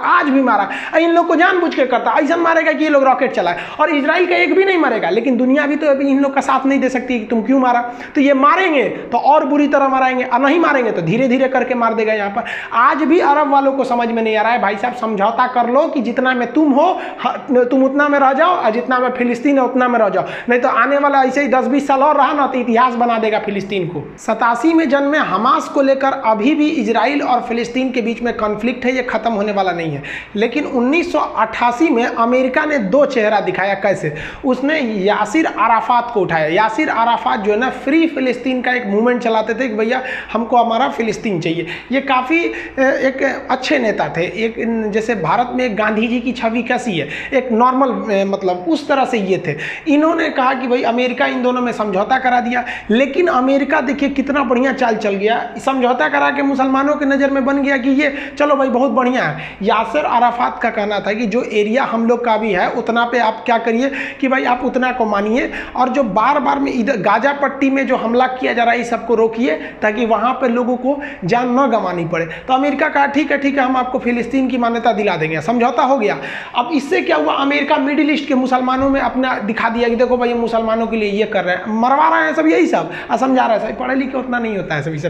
आज भी मारा। इन लोग को जानबूझ के करता, ऐसा मारेगा कि ये लोग रॉकेट चलाए, और इजराइल का एक भी नहीं मरेगा, लेकिन दुनिया भी तो अभी इन लोग का साथ नहीं दे सकती कि तुम क्यों मारा। तो ये मारेंगे तो और बुरी तरह मारेंगे, और नहीं मारेंगे तो धीरे धीरे करके मार देगा। यहाँ पर आज भी अरब वालों को समझ में नहीं आ रहा है, भाई साहब समझौता कर लो कि जितना में तुम हो तुम उतना में रह जाओ, और जितना में फिलिस्तीन है उतना में रह जाओ, नहीं तो आने वाला ऐसे ही दस बीस साल और रहा ना तो इतिहास बना देगा फिलिस्तीन को। सतासी में जन्मे हमास को लेकर अभी भी इजराइल और फिलिस्तीन के बीच में कॉन्फ्लिक्ट है, ये खत्म होने वाला नहीं है। लेकिन उन्नीस सौ अट्ठासी में अमेरिका ने दो चेहरा दिखाया। कैसे? उसने यासिर अराफात को उठाया। यासिर अराफात जो है ना फ्री फिलिस्तीन का एक मूवमेंट चलाते थे कि भैया हमको हमारा फिलिस्तीन चाहिए। ये काफ़ी एक अच्छे नेता थे, एक जैसे भारत में गांधी जी की छवि कैसी है, एक नॉर्मल मतलब उस तरह से ये थे। इन्होंने कहा कि भाई अमेरिका इन दोनों में समझौता करा दिया, लेकिन अमेरिका देखिए कितना बढ़िया चाल चल गया, समझौता करा के मुसलमानों के नज़र में बन गया कि ये चलो भाई बहुत बढ़िया है। यासिर अराफात का कहना था कि जो एरिया हम लोग का भी है उतना पे आप क्या करिए कि भाई आप उतना को मानिए, और जो बार बार में इधर गाजा पट्टी में जो हमला किया जा रहा है इस सबको रोकिए ताकि वहाँ पर लोगों को जान न गंवानी पड़े। तो अमेरिका कहा ठीक है ठीक है हम आपको फिलिस्तीन की मान्यता दिला देंगे, समझौता हो गया। अब इससे क्या हुआ, अमेरिका मिडिल ईस्ट के मुसलमानों में अपना दिखा दिया कि देखो भाई मुसलमानों के लिए ये कर रहे हैं, मरवा रहे हैं सब, यही सब समझा रहा है। सब पढ़े लिखे उतना नहीं होता है, सभी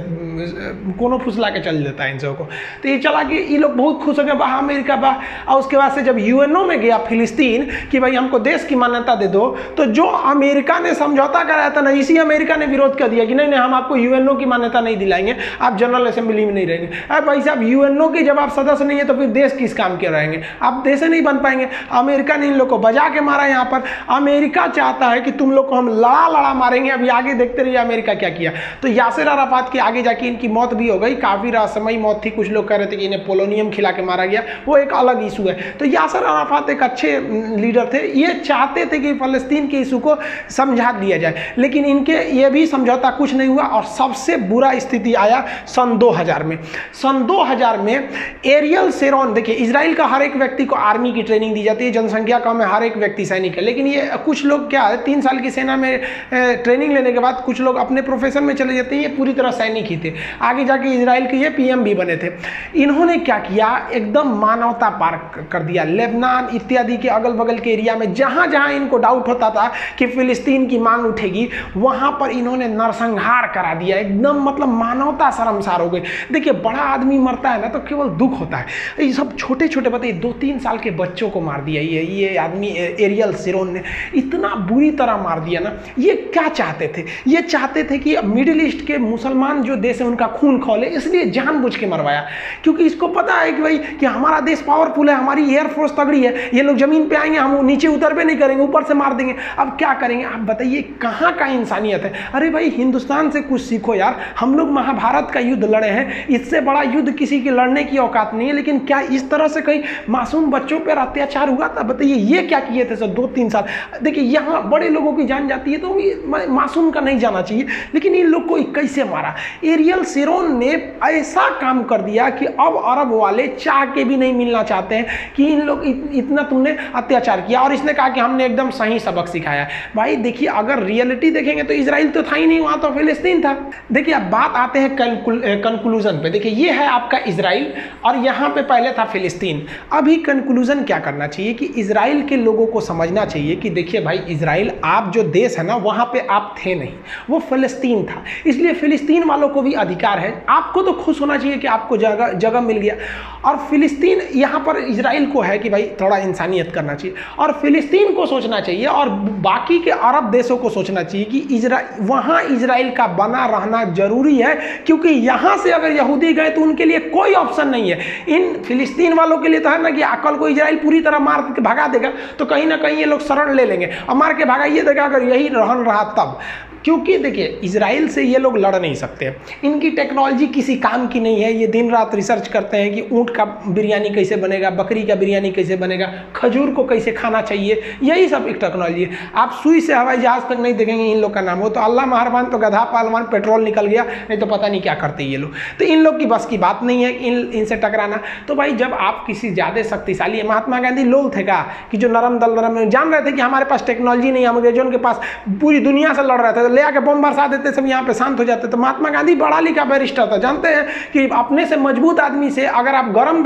सब कोनो फुसला के चल देता है इन सबको। तो ये चला कि ये लोग बहुत खुश हो गए, वाह अमेरिका वाह। और उसके बाद से जब यूएनओ में गया फिलिस्तीन कि भाई हमको देश की मान्यता दे दो, तो जो अमेरिका ने समझौता कराया था ना, इसी अमेरिका ने विरोध कर दिया कि नहीं नहीं हम आपको यूएनओ की मान्यता नहीं दिलाएंगे, आप जनरल असेंबली में नहीं रहेंगे। अरे भाई साहब यूएनओ की जब आप सदस्य नहीं है तो फिर देश किस काम के रहेंगे, आप देश नहीं बन पाएंगे। अमेरिका ने इन लोग को बजा के मारा। यहाँ पर अमेरिका चाहता है कि तुम लोग को हम लड़ा लड़ा मारेंगे। अभी आगे देखते रहिए अमेरिका क्या किया। तो यासिर अराफात की आगे जाके इनकी मौत भी हो गई, काफी रहस्यमयी मौत थी। कुछ लोग कह रहे थे कि इन्हें पोलोनियम खिला के मारा गया, वो एक अलग इशू है। तो यासिर अराफात एक अच्छे लीडर थे, ये चाहते थे कि फलस्तीन के इशू को समझा दिया जाए, लेकिन इनके ये भी समझौता कुछ नहीं हुआ। और सबसे बुरा स्थिति आया सन दो हज़ार में। सन दो हज़ार में एरियल शेरोन, देखिए इजराइल का हर एक व्यक्ति को आर्मी की ट्रेनिंग दी जाती है, जनसंख्या कम है, हर एक व्यक्ति सैनिक है, लेकिन ये कुछ लोग क्या है तीन साल की सेना में ट्रेनिंग लेने के बाद कुछ लोग अपने प्रोफेशन में चले जाते हैं, ये पूरी तरह सैनिक ही थे। आगे जाके इजराइल के ये पीएम भी बने थे। इन्होंने क्या किया, एकदम मानवता पार कर दिया। लेबनान इत्यादि के अगल बगल के एरिया में जहां जहां इनको डाउट होता था कि फिलिस्तीन की मांग उठेगी, वहां पर इन्होंने नरसंहार करा दिया। एकदम मतलब मानवता शर्मसार हो गई। देखिए बड़ा आदमी मरता है ना तो केवल दुख होता है, ये सब छोटे छोटे बताइए दो तीन साल के बच्चों को मार दिया ये ये आदमी एरियल शेरोन ने, इतना बुरी तरह मार दिया ना। ये क्या चाहते थे, ये चाहते थे कि मिडिल ईस्ट के मुसलमान जो देश है उनका खून खौले, इसलिए जानबूझ के मरवाया, क्योंकि इसको पता है कि भाई कि हमारा देश पावरफुल है, हमारी एयरफोर्स तगड़ी है, ये लोग जमीन पे आएंगे, हम नीचे उतरबे नहीं करेंगे, ऊपर से मार देंगे। अब क्या करेंगे आप बताइए, कहाँ का इंसानियत है। अरे भाई हिंदुस्तान से कुछ सीखो यार, हम लोग महाभारत का युद्ध लड़े हैं, इससे बड़ा युद्ध किसी की लड़ने की औकात नहीं है, लेकिन क्या इस तरह से कहीं मासूम बच्चों पर अत्याचार हुआ था? बताइए ये क्या किए थे सर दो तीन साल। देखिए यहाँ बड़े लोगों की जान जाती है तो मासूम का नहीं जाना चाहिए, लेकिन इन लोग को कैसे मारा। एरियल शेरोन ने ऐसा काम कर दिया कि अब अरब वाले चाह के भी नहीं मिलना चाहते हैं कि इन लोग इतना तुमने अत्याचार किया। और इसने कहा कि हमने एकदम सही सबक सिखाया। भाई देखिए अगर रियलिटी देखेंगे तो इजराइल तो था ही नहीं, वहां तो फिलिस्तीन था। देखिए अब बात आते हैं कंक्लूजन पे। देखिए ये है आपका इजराइल और यहाँ पे पहले था फिलिस्तीन। अभी कंक्लूजन क्या करना चाहिए कि इजराइल के लोगों को समझना चाहिए कि देखिए भाई इजराइल आप जो देश है ना वहाँ पे आप थे नहीं, वो फिलिस्तीन था, इसलिए फिलिस्तीन वालों को भी अधिकार है। आपको तो खुश होना चाहिए कि आपको जगह जगह मिल गया। और फिलिस्तीन यहाँ पर इजराइल को है कि भाई थोड़ा इंसानियत करना चाहिए, और फिलिस्तीन को सोचना चाहिए और बाकी के अरब देशों को सोचना चाहिए कि इजरा वहाँ इजराइल का बना रहना जरूरी है, क्योंकि यहाँ से अगर यहूदी गए तो उनके लिए कोई ऑप्शन नहीं है। इन फिलिस्तीन वालों के लिए तो है ना कि अकल को इजराइल पूरी तरह मार के भगा देगा तो कहीं ना कहीं ये लोग शरण ले लेंगे और मार के भगाइए देगा अगर यही रहन रहा तब। क्योंकि देखिए इजराइल से ये लोग लड़ नहीं सकते, इनकी टेक्नोलॉजी किसी काम की नहीं है। ये दिन रात रिसर्च करते हैं कि ऊँट का बिरयानी कैसे बनेगा, बकरी का बिरयानी कैसे बनेगा, खजूर को कैसे खाना चाहिए, यही सब एक टेक्नोलॉजी है। आप सुई से हवाई जहाज़ तक नहीं देखेंगे इन लोग का नाम हो तो अल्लाह मेहरबान तो गधा पालवान पेट्रोल निकल गया, नहीं तो पता नहीं क्या करते ये लोग। तो इन लोग की बस की बात नहीं है इन इनसे टकराना। तो भाई जब आप किसी ज़्यादा शक्तिशाली है, महात्मा गांधी लोग थे का कि जो नरम दल नरम जान रहे थे कि हमारे पास टेक्नोलॉजी नहीं है, अंग्रेजों के पास पूरी दुनिया से लड़ रहे थे, ले आके बम बरसा देते, सब यहाँ पे शांत हो जाते। तो महात्मा गांधी बड़ा लिखा बैरिस्टर था, जानते हैं कि अपने से मजबूत आदमी से अगर आप गरम दल की तरह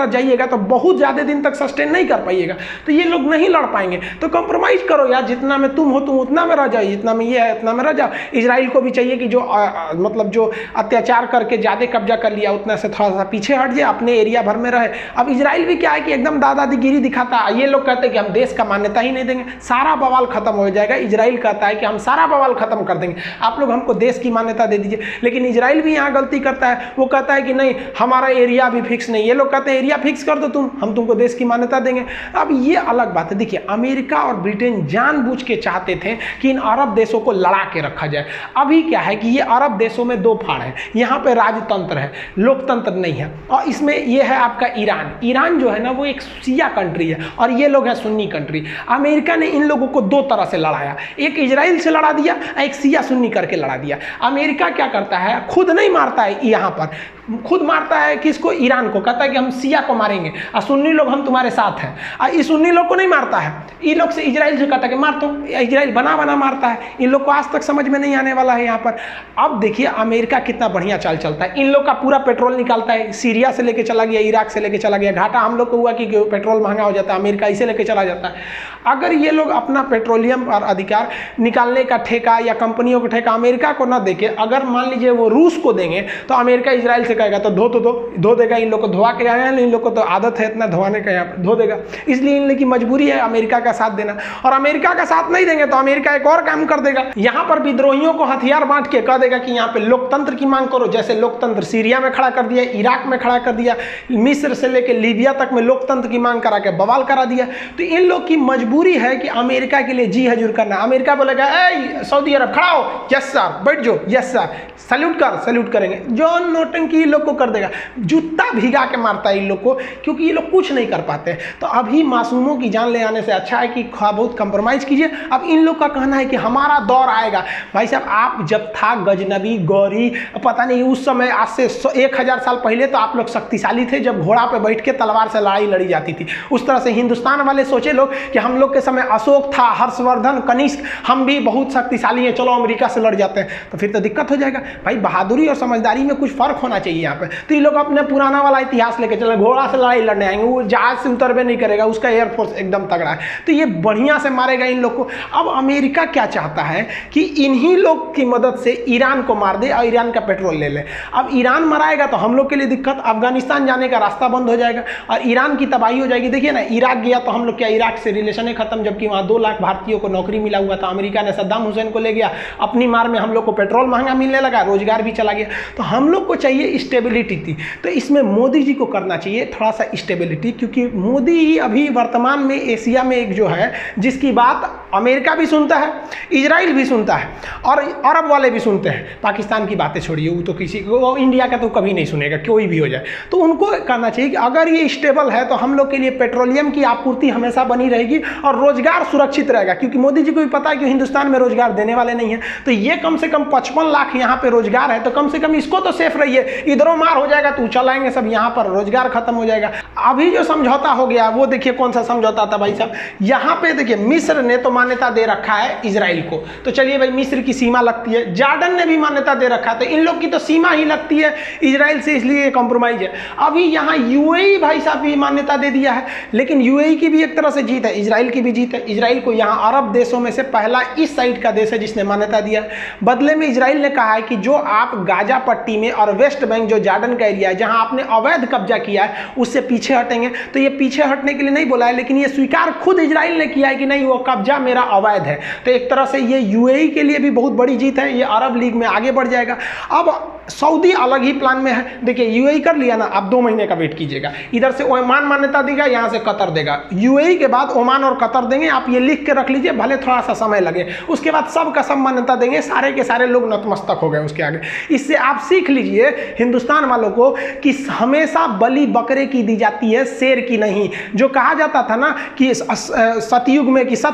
तरह जाइएगा तो बहुत ज़्यादा दिन तक सस्टेन नहीं कर पाइएगा, तो ये लोग नहीं लड़ पाएंगे। तो कंप्रोमाइज़ करो यार, जितना में तुम हो तुम उतना में रह जाओ, जितना में ये है उतना में रह जाओ। इजराइल को भी चाहिए कि जो आ, आ, मतलब जो अत्याचार करके ज़्यादा कब्जा कर लिया उतना से थोड़ा सा पीछे हट जाए, अपने एरिया भर में रहे। अब इजराइल भी क्या है कि एकदम दादागिरी दिखाता है, ये लोग कहते हैं कि हम देश का मान्यता ही नहीं देंगे, सारा बवाल खत्म हो जाएगा। इजराइल कहता है कि हम सारा बवाल खत्म कर देंगे, आप लोग हमको देश की मान्यता दे दीजिए। लेकिन इजराइल भी यहाँ गलती करता है, वो कहता है कि नहीं हमारा एरिया भी फिक्स नहीं, ये लोग कहते हैं एरिया फिक्स कर दो तुम, हम तुमको देश की मान्यता देंगे। अब ये अलग बात है। देखिए अमेरिका और ब्रिटेन जानबूझ के चाहते थे कि इन अरब देशों को लड़ा के रखा जाए। अभी क्या है कि ये अरब देशों में दो फाड़ है, यहाँ पे राजतंत्र है, लोकतंत्र नहीं है। और इसमें ये है आपका ईरान, ईरान जो है ना वो एक शिया कंट्री है और ये लोग है सुन्नी कंट्री। अमेरिका ने इन लोगों को दो तरह से लड़ाया, एक इजराइल से लड़ा दिया, एक शिया सुन्नी करके लड़ा दिया। अमेरिका क्या करता है, खुद नहीं मारता है, यहाँ पर खुद मारता है किसको, ईरान को, कहता है कि हम शिया को मारेंगे और सुन्नी लोग हम तुम्हारे साथ हैं। और इस सुन्नी लोग को नहीं मारता है, इन लोग से इजराइल से कहता है कि मार दो, इजराइल बना बना मारता है। इन लोग को आज तक समझ में नहीं आने वाला है यहाँ पर। अब देखिए अमेरिका कितना बढ़िया चाल चलता है, इन लोग का पूरा पेट्रोल निकालता है, सीरिया से लेके चला गया, इराक से लेके चला गया। घाटा हम लोग को हुआ कि पेट्रोल महंगा हो जाता है, अमेरिका इसे लेके चला जाता है। अगर ये लोग अपना पेट्रोलियम पर अधिकार निकालने का ठेका या कंपनियों का ठेका अमेरिका को ना देके अगर मान लीजिए वो रूस को देंगे, तो अमेरिका इजराइल से कहेगा तो धो तो दो धो देगा। इन लोग को धोआ के आया, इन लोग को तो आदत है इतना धोने का, यहाँ पर धो देगा। इसलिए इन लोग की मजबूरी है अमेरिका का साथ देना, और अमेरिका का साथ नहीं देंगे तो अमेरिका एक और काम कर देगा, यहाँ पर विद्रोहियों को हथियार बांट के कह देगा कि यहाँ पे लोकतंत्र की मांग करो। जैसे लोकतंत्र सीरिया में खड़ा कर दिया, इराक में खड़ा कर दिया, मिस्र से लेकर लीबिया तक में लोकतंत्र की मांग करा के बवाल करा दिया। तो इन लोग की मजबूरी है कि अमेरिका के लिए जी हजूर करना। अमेरिका बोलेगा ए सऊदी अरब खड़ा हो, यस सर, बैठ जाओ, यस सर, सैल्यूट कर, सैल्यूट करेंगे। जो नोटंकी इन लोग को कर देगा, जूता भिगा के मारता है इन लोग को, क्योंकि ये लोग कुछ नहीं कर पाते। तो अभी मासूमों की जान ले आने से अच्छा है कि थोड़ा बहुत कंप्रोमाइज़ कीजिए। अब इन लोग का कहना है कि हमारा दौर आएगा। भाई साहब आप जब था गजनबी गौरी पता नहीं उस समय, आज से एक हज़ार साल पहले तो आप लोग शक्तिशाली थे, जब घोड़ा पे बैठ के तलवार से लड़ाई लड़ी जाती थी। उस तरह से हिंदुस्तान वाले सोचे लोग कि हम लोग के समय अशोक था, हर्षवर्धन, कनिष्क, हम भी बहुत शक्तिशाली हैं, चलो अमेरिका से लड़ जाते हैं। तो फिर तो दिक्कत हो जाएगा। भाई बहादुरी और समझदारी में कुछ फर्क होना चाहिए यहाँ पे। तो ये लोग अपने पुराना वाला इतिहास लेके चले, घोड़ा से लड़ाई लड़ने आएंगे, वो जहाज से उतरबे नहीं करेगा, उसका एयरफोर्स एकदम तगड़ा है, तो ये बढ़िया से मारेगा इन लोग को। अब अमेरिका क्या चाहता है कि इन्हीं लोग की मदद से ईरान को मार दे और ईरान का पेट्रोल ले ले। अब ईरान मराएगा तो हम लोग के लिए दिक्कत, अफगानिस्तान जाने का रास्ता बंद हो जाएगा और ईरान की तबाही हो जाएगी। देखिए ना इराक गया तो हम लोग क्या, इराक से रिलेशन है खत्म, जबकि वहाँ दो लाख भारतीयों को नौकरी मिला हुआ था। अमेरिका ने सद्दाम हुसैन को ले गया, अपनी मार में हम लोग को पेट्रोल महंगा मिलने लगा, रोजगार भी चला गया। तो हम लोग को चाहिए स्टेबिलिटी थी, तो इसमें मोदी जी को करना चाहिए थोड़ा सा स्टेबिलिटी, क्योंकि मोदी ही अभी वर्तमान में एशिया में एक जो है जिसकी बात अमेरिका भी सुनता है, इजराइल भी सुनता है और अरब वाले भी सुनते हैं। पाकिस्तान की बातें छोड़िए, वो तो किसी वो इंडिया का तो कभी नहीं सुनेगा, कोई भी हो जाए। तो उनको करना चाहिए कि अगर ये स्टेबल है तो हम लोग के लिए पेट्रोलियम की आपूर्ति हमेशा बनी रहेगी और रोजगार सुरक्षित रहेगा, क्योंकि मोदी जी को भी पता है कि हिंदुस्तान में रोजगार देने वाले नहीं है। तो ये कम से कम पचपन लाख यहाँ पे रोजगार है, तो कम से कम इसको तो सेफ रहिए। इधरों मार हो जाएगा तो चलाएंगे सब, यहाँ पर रोजगार खत्म हो जाएगा। अभी जो समझौता हो गया वो देखिए कौन सा समझौता था भाई साहब। यहाँ पे देखिए मिस्र ने तो मान्यता दे रखा है इजराइल को, तो चलिए भाई मिस्र की सीमा लगती है, जॉर्डन ने भी मान्यता दे रखा है, तो इन लोग की तो सीमा ही लगती है इजराइल से, इसलिए कॉम्प्रोमाइज है। अभी यहाँ यूएई भाई साहब भी मान्यता दे दिया है, लेकिन यूएई की भी एक तरह से जीत है, इजराइल की भी जीत है। इजराइल को यहाँ अरब देशों में से पहला इस साइड का देश है जिसने मान्यता दिया है। बदले में इजराइल ने कहा है कि जो आप गाजा पट्टी में और वेस्ट बैंक जो जॉर्डन का एरिया है जहां आपने अवैध कब्जा किया है उससे पीछे हटेंगे। तो ये पीछे हटने के लिए नहीं बोला है, लेकिन ये स्वीकार खुद इजराइल ने किया है कि नहीं वो कब्जा मेरा अवैध है। तो एक तरह से ये यूएई के लिए भी बहुत बड़ी जीत है, ये अरब लीग में आगे बढ़ जाएगा। अब सऊदी अलग ही प्लान में है। देखिए यूएई कर लिया ना, आप दो महीने का वेट कीजिएगा, इधर से ओमान मान्यता देगा, यहाँ से कतर देगा, यूएई के बाद ओमान और कतर देंगे। आप ये लिख के रख लीजिए, भले थोड़ा सा समय लगे, उसके बाद सब का सब मान्यता देंगे, सारे के सारे लोग नतमस्तक हो गए उसके आगे। इससे आप सीख लीजिए हिंदुस्तान वालों को कि हमेशा बलि बकरे की दी जाती है, शेर की नहीं। जो कहा जाता था ना कि सतयुग में कि सत्य की हमेशा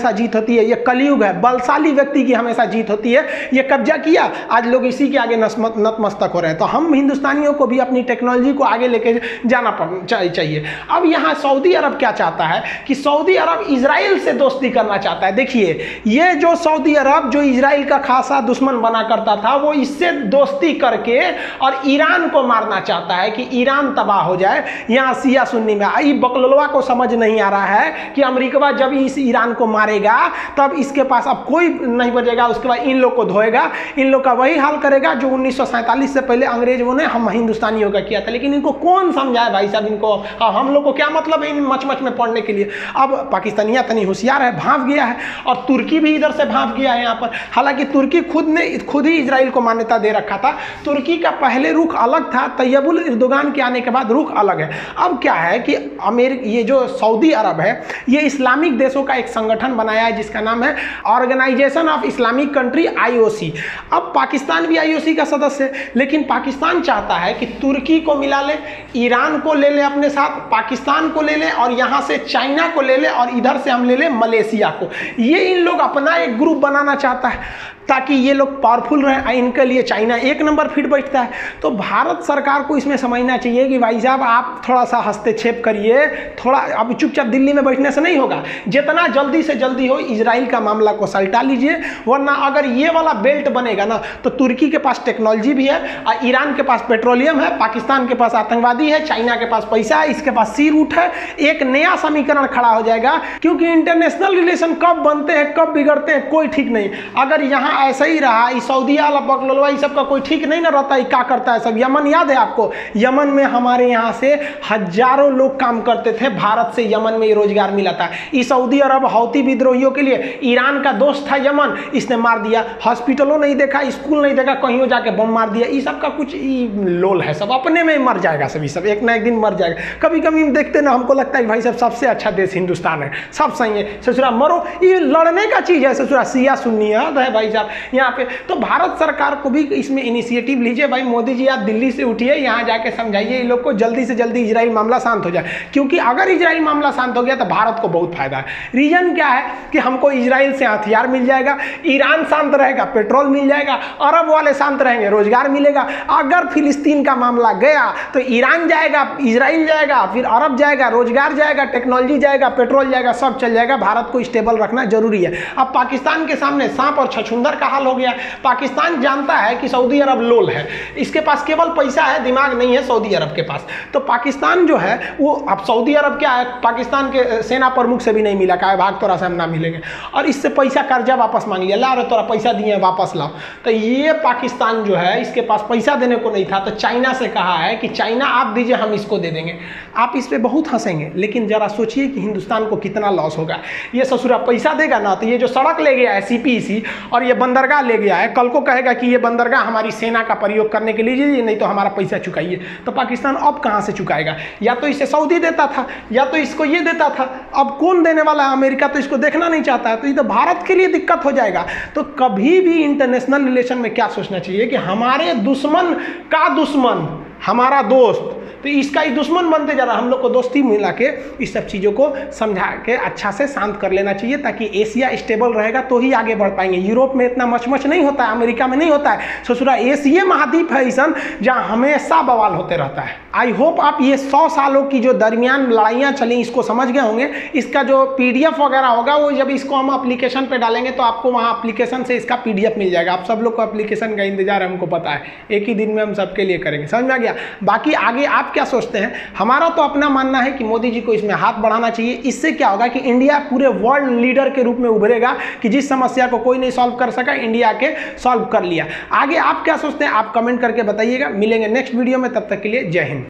हमेशा जीत होती है, ये कलयुग है, बलशाली व्यक्ति की हमेशा जीत होती है। ये कब्जा किया, आज लोग इसी के आगे नतमस्तक हो रहे हैं। तो हम हिंदुस्तानियों को भी अपनी टेक्नोलॉजी को आगे लेके जाना चाहिए। अब यहाँ सऊदी अरब क्या चाहता है कि सऊदी अरब इजराइल से दोस्ती करना चाहता है। देखिए, ये जो सऊदी अरब जो इजराइल का खासा दुश्मन बना करता था, वो इससे दोस्ती करके और ईरान को मारना चाहता है कि ईरान तबाह हो जाए। यहाँ शिया सुन्नी में आई बकलोलवा को समझ नहीं आ रहा है कि अमेरिका जब इस ईरान को मारेगा तब इसके पास अब कोई नहीं बचेगा, उसके बाद इन लोग को धोएगा, इन लोग का वही हाल करेगा जो उन्नीस सौ सैंतालीस से पहले अंग्रेजों ने हम हिंदुस्तानियों का किया था। लेकिन इनको कौन समझाए भाई साहब, इनको हम लोग को क्या मतलब है इन मच मच में पढ़ने के लिए। अब पाकिस्तानिया तनी होशियार है, भांप गया है, और तुर्की भी इधर से भांप गया है यहाँ पर। हालांकि तुर्की खुद ने खुद ही इजराइल को मान्यता दे रखा था। तुर्की का पहले रुख अलग था, तैयबुल इर्दोगान के आने के बाद रुख अलग है। अब क्या है कि अमेरिका, ये जो सऊदी अरब है, ये इस्लामिक देशों का एक संगठन बनाया है जिसका नाम है organisation of Islamic country, I O C. अब पाकिस्तान भी आई ओ सी का सदस्य है, लेकिन पाकिस्तान चाहता है कि तुर्की को मिला ले, ईरान को ले ले अपने साथ, पाकिस्तान को ले ले, और यहाँ से चाइना को ले ले, और इधर से हम ले ले मलेशिया को। ये इन लोग अपना एक ग्रुप बनाना चाहता है ताकि ये लोग पावरफुल रहें। इनके लिए चाइना एक नंबर फिट बैठता है। तो भारत सरकार को इसमें समझना चाहिए कि भाई साहब आप थोड़ा सा हस्तक्षेप करिए, थोड़ा अब चुपचाप दिल्ली में बैठने से नहीं होगा। जितना जल्दी से जल्दी हो इजराइल का मामला को सलटा लीजिए, वरना अगर ये वाला बेल्ट बनेगा ना तो तुर्की के पास टेक्नोलॉजी भी है, और ईरान के पास पेट्रोलियम है, पाकिस्तान के पास आतंकवादी है, चाइना के पास पैसा है, इसके पास सी रूट है। एक नया समीकरण खड़ा हो जाएगा, क्योंकि इंटरनेशनल रिलेशन कब बनते हैं कब बिगड़ते हैं कोई ठीक नहीं। अगर यहाँ ऐसा ही रहा, इस सऊदी अरब बकलोलवा ये सब का कोई ठीक नहीं ना रहता, ये क्या करता है सब। यमन याद है आपको, यमन में हमारे यहाँ से हजारों लोग काम करते थे, भारत से यमन में ये रोजगार मिला था। इस सऊदी अरब हौती विद्रोहियों के लिए ईरान का दोस्त था यमन, इसने मार दिया। हॉस्पिटलों नहीं देखा, स्कूल नहीं देखा, कहीं जाके बम मार दिया। ये सब का कुछ लोल है, सब अपने में मर जाएगा, सभी सब एक ना एक दिन मर जाएगा। कभी कभी देखते ना हमको लगता है भाई साहब सबसे अच्छा देश हिंदुस्तान है, सब सही है, ससुरा मरो, ये लड़ने का चीज़ है, ससुरा सिया सुन्नी है भाई साहब यहाँ पे। तो भारत सरकार को भी इसमें इनिशिएटिव लीजिए। भाई मोदी जी आप दिल्ली से उठिए, यहाँ जाके समझाइए इन लोग को जल्दी से जल्दी इजराइल मामला शांत हो जाए, क्योंकि अगर इजराइल मामला शांत हो गया तो भारत को बहुत फायदा है। रीजन क्या है कि हमको इजराइल से हथियार मिल जाएगा, ईरान शांत रहेगा, पेट्रोल मिल जाएगा, अरब वाले शांत रहेंगे, रोजगार मिलेगा। अगर फिलिस्तीन का मामला गया तो ईरान जाएगा, इजराइल जाएगा, फिर अरब जाएगा, रोजगार जाएगा, टेक्नोलॉजी जाएगा, पेट्रोल जाएगा, सब चल जाएगा। भारत को स्टेबल रखना जरूरी है। अब पाकिस्तान के सामने सांप और छछूंदर का हाल हो गया। पाकिस्तान जानता है कि सऊदी अरब लोल है, इसके पास केवल पैसा है, दिमाग नहीं है सऊदी अरब के पास। तो पाकिस्तान जो है वो, अब सऊदी अरब क्या है, पाकिस्तान के सेना प्रमुख से भी नहीं मिला, कहा भाग तोरा से हम ना मिलेंगे, और इससे पैसा कर्जा वापस मांग लिया, ला रहे तोरा पैसा दिए वापस लाओ। तो ये पाकिस्तान जो है इसके पास पैसा देने को नहीं था, तो चाइना से कहा है कि चाइना आप दीजिए हम इसको दे देंगे। आप इस पर बहुत हंसेंगे, लेकिन जरा सोचिए कि हिंदुस्तान को कितना लॉस होगा। ये ससुरा पैसा देगा ना, तो ये जो सड़क ले गया है सी पी सी और ये बंदरगाह ले गया है, कल को कहेगा कि ये बंदरगाह हमारी सेना का प्रयोग करने के लिए, नहीं तो हमारा पैसा चुकाइए। तो पाकिस्तान अब कहाँ से चुकाएगा? या तो इसे सऊदी देता था, या तो इसको ये देता था। अब कौन देने वाला है? अमेरिका तो इसको देखना नहीं चाहता है, तो ये तो भारत के लिए दिक्कत हो जाएगा। तो कभी भी इंटरनेशनल रिलेशन में क्या सोचना चाहिए कि हमारे दुश्मन का दुश्मन हमारा दोस्त, तो इसका ही दुश्मन बनते जा रहा। हम लोग को दोस्ती मिला के इस सब चीज़ों को समझा के अच्छा से शांत कर लेना चाहिए, ताकि एशिया स्टेबल रहेगा तो ही आगे बढ़ पाएंगे। यूरोप में इतना मचमच नहीं होता है, अमेरिका में नहीं होता है, ससुरा एशिया महाद्वीप है ऐसा जहाँ हमेशा बवाल होते रहता है। आई होप आप ये सौ सालों की जो दरमियान लड़ाइयाँ चली इसको समझ गए होंगे। इसका जो पीडीएफ वगैरह होगा वो जब इसको हम एप्लीकेशन पे डालेंगे तो आपको वहाँ एप्लीकेशन से इसका पीडीएफ मिल जाएगा। आप सब लोग को एप्लीकेशन का इंतजार हमको पता है, एक ही दिन में हम सबके लिए करेंगे। समझ में आ गया? बाकी आगे आप क्या सोचते हैं? हमारा तो अपना मानना है कि मोदी जी को इसमें हाथ बढ़ाना चाहिए। इससे क्या होगा कि इंडिया पूरे वर्ल्ड लीडर के रूप में उभरेगा कि जिस समस्या को कोई नहीं सॉल्व कर सका, इंडिया के सॉल्व कर लिया। आगे आप क्या सोचते हैं? आप कमेंट करके बताइएगा। मिलेंगे नेक्स्ट वीडियो में, तब तक के लिए जय हिंद।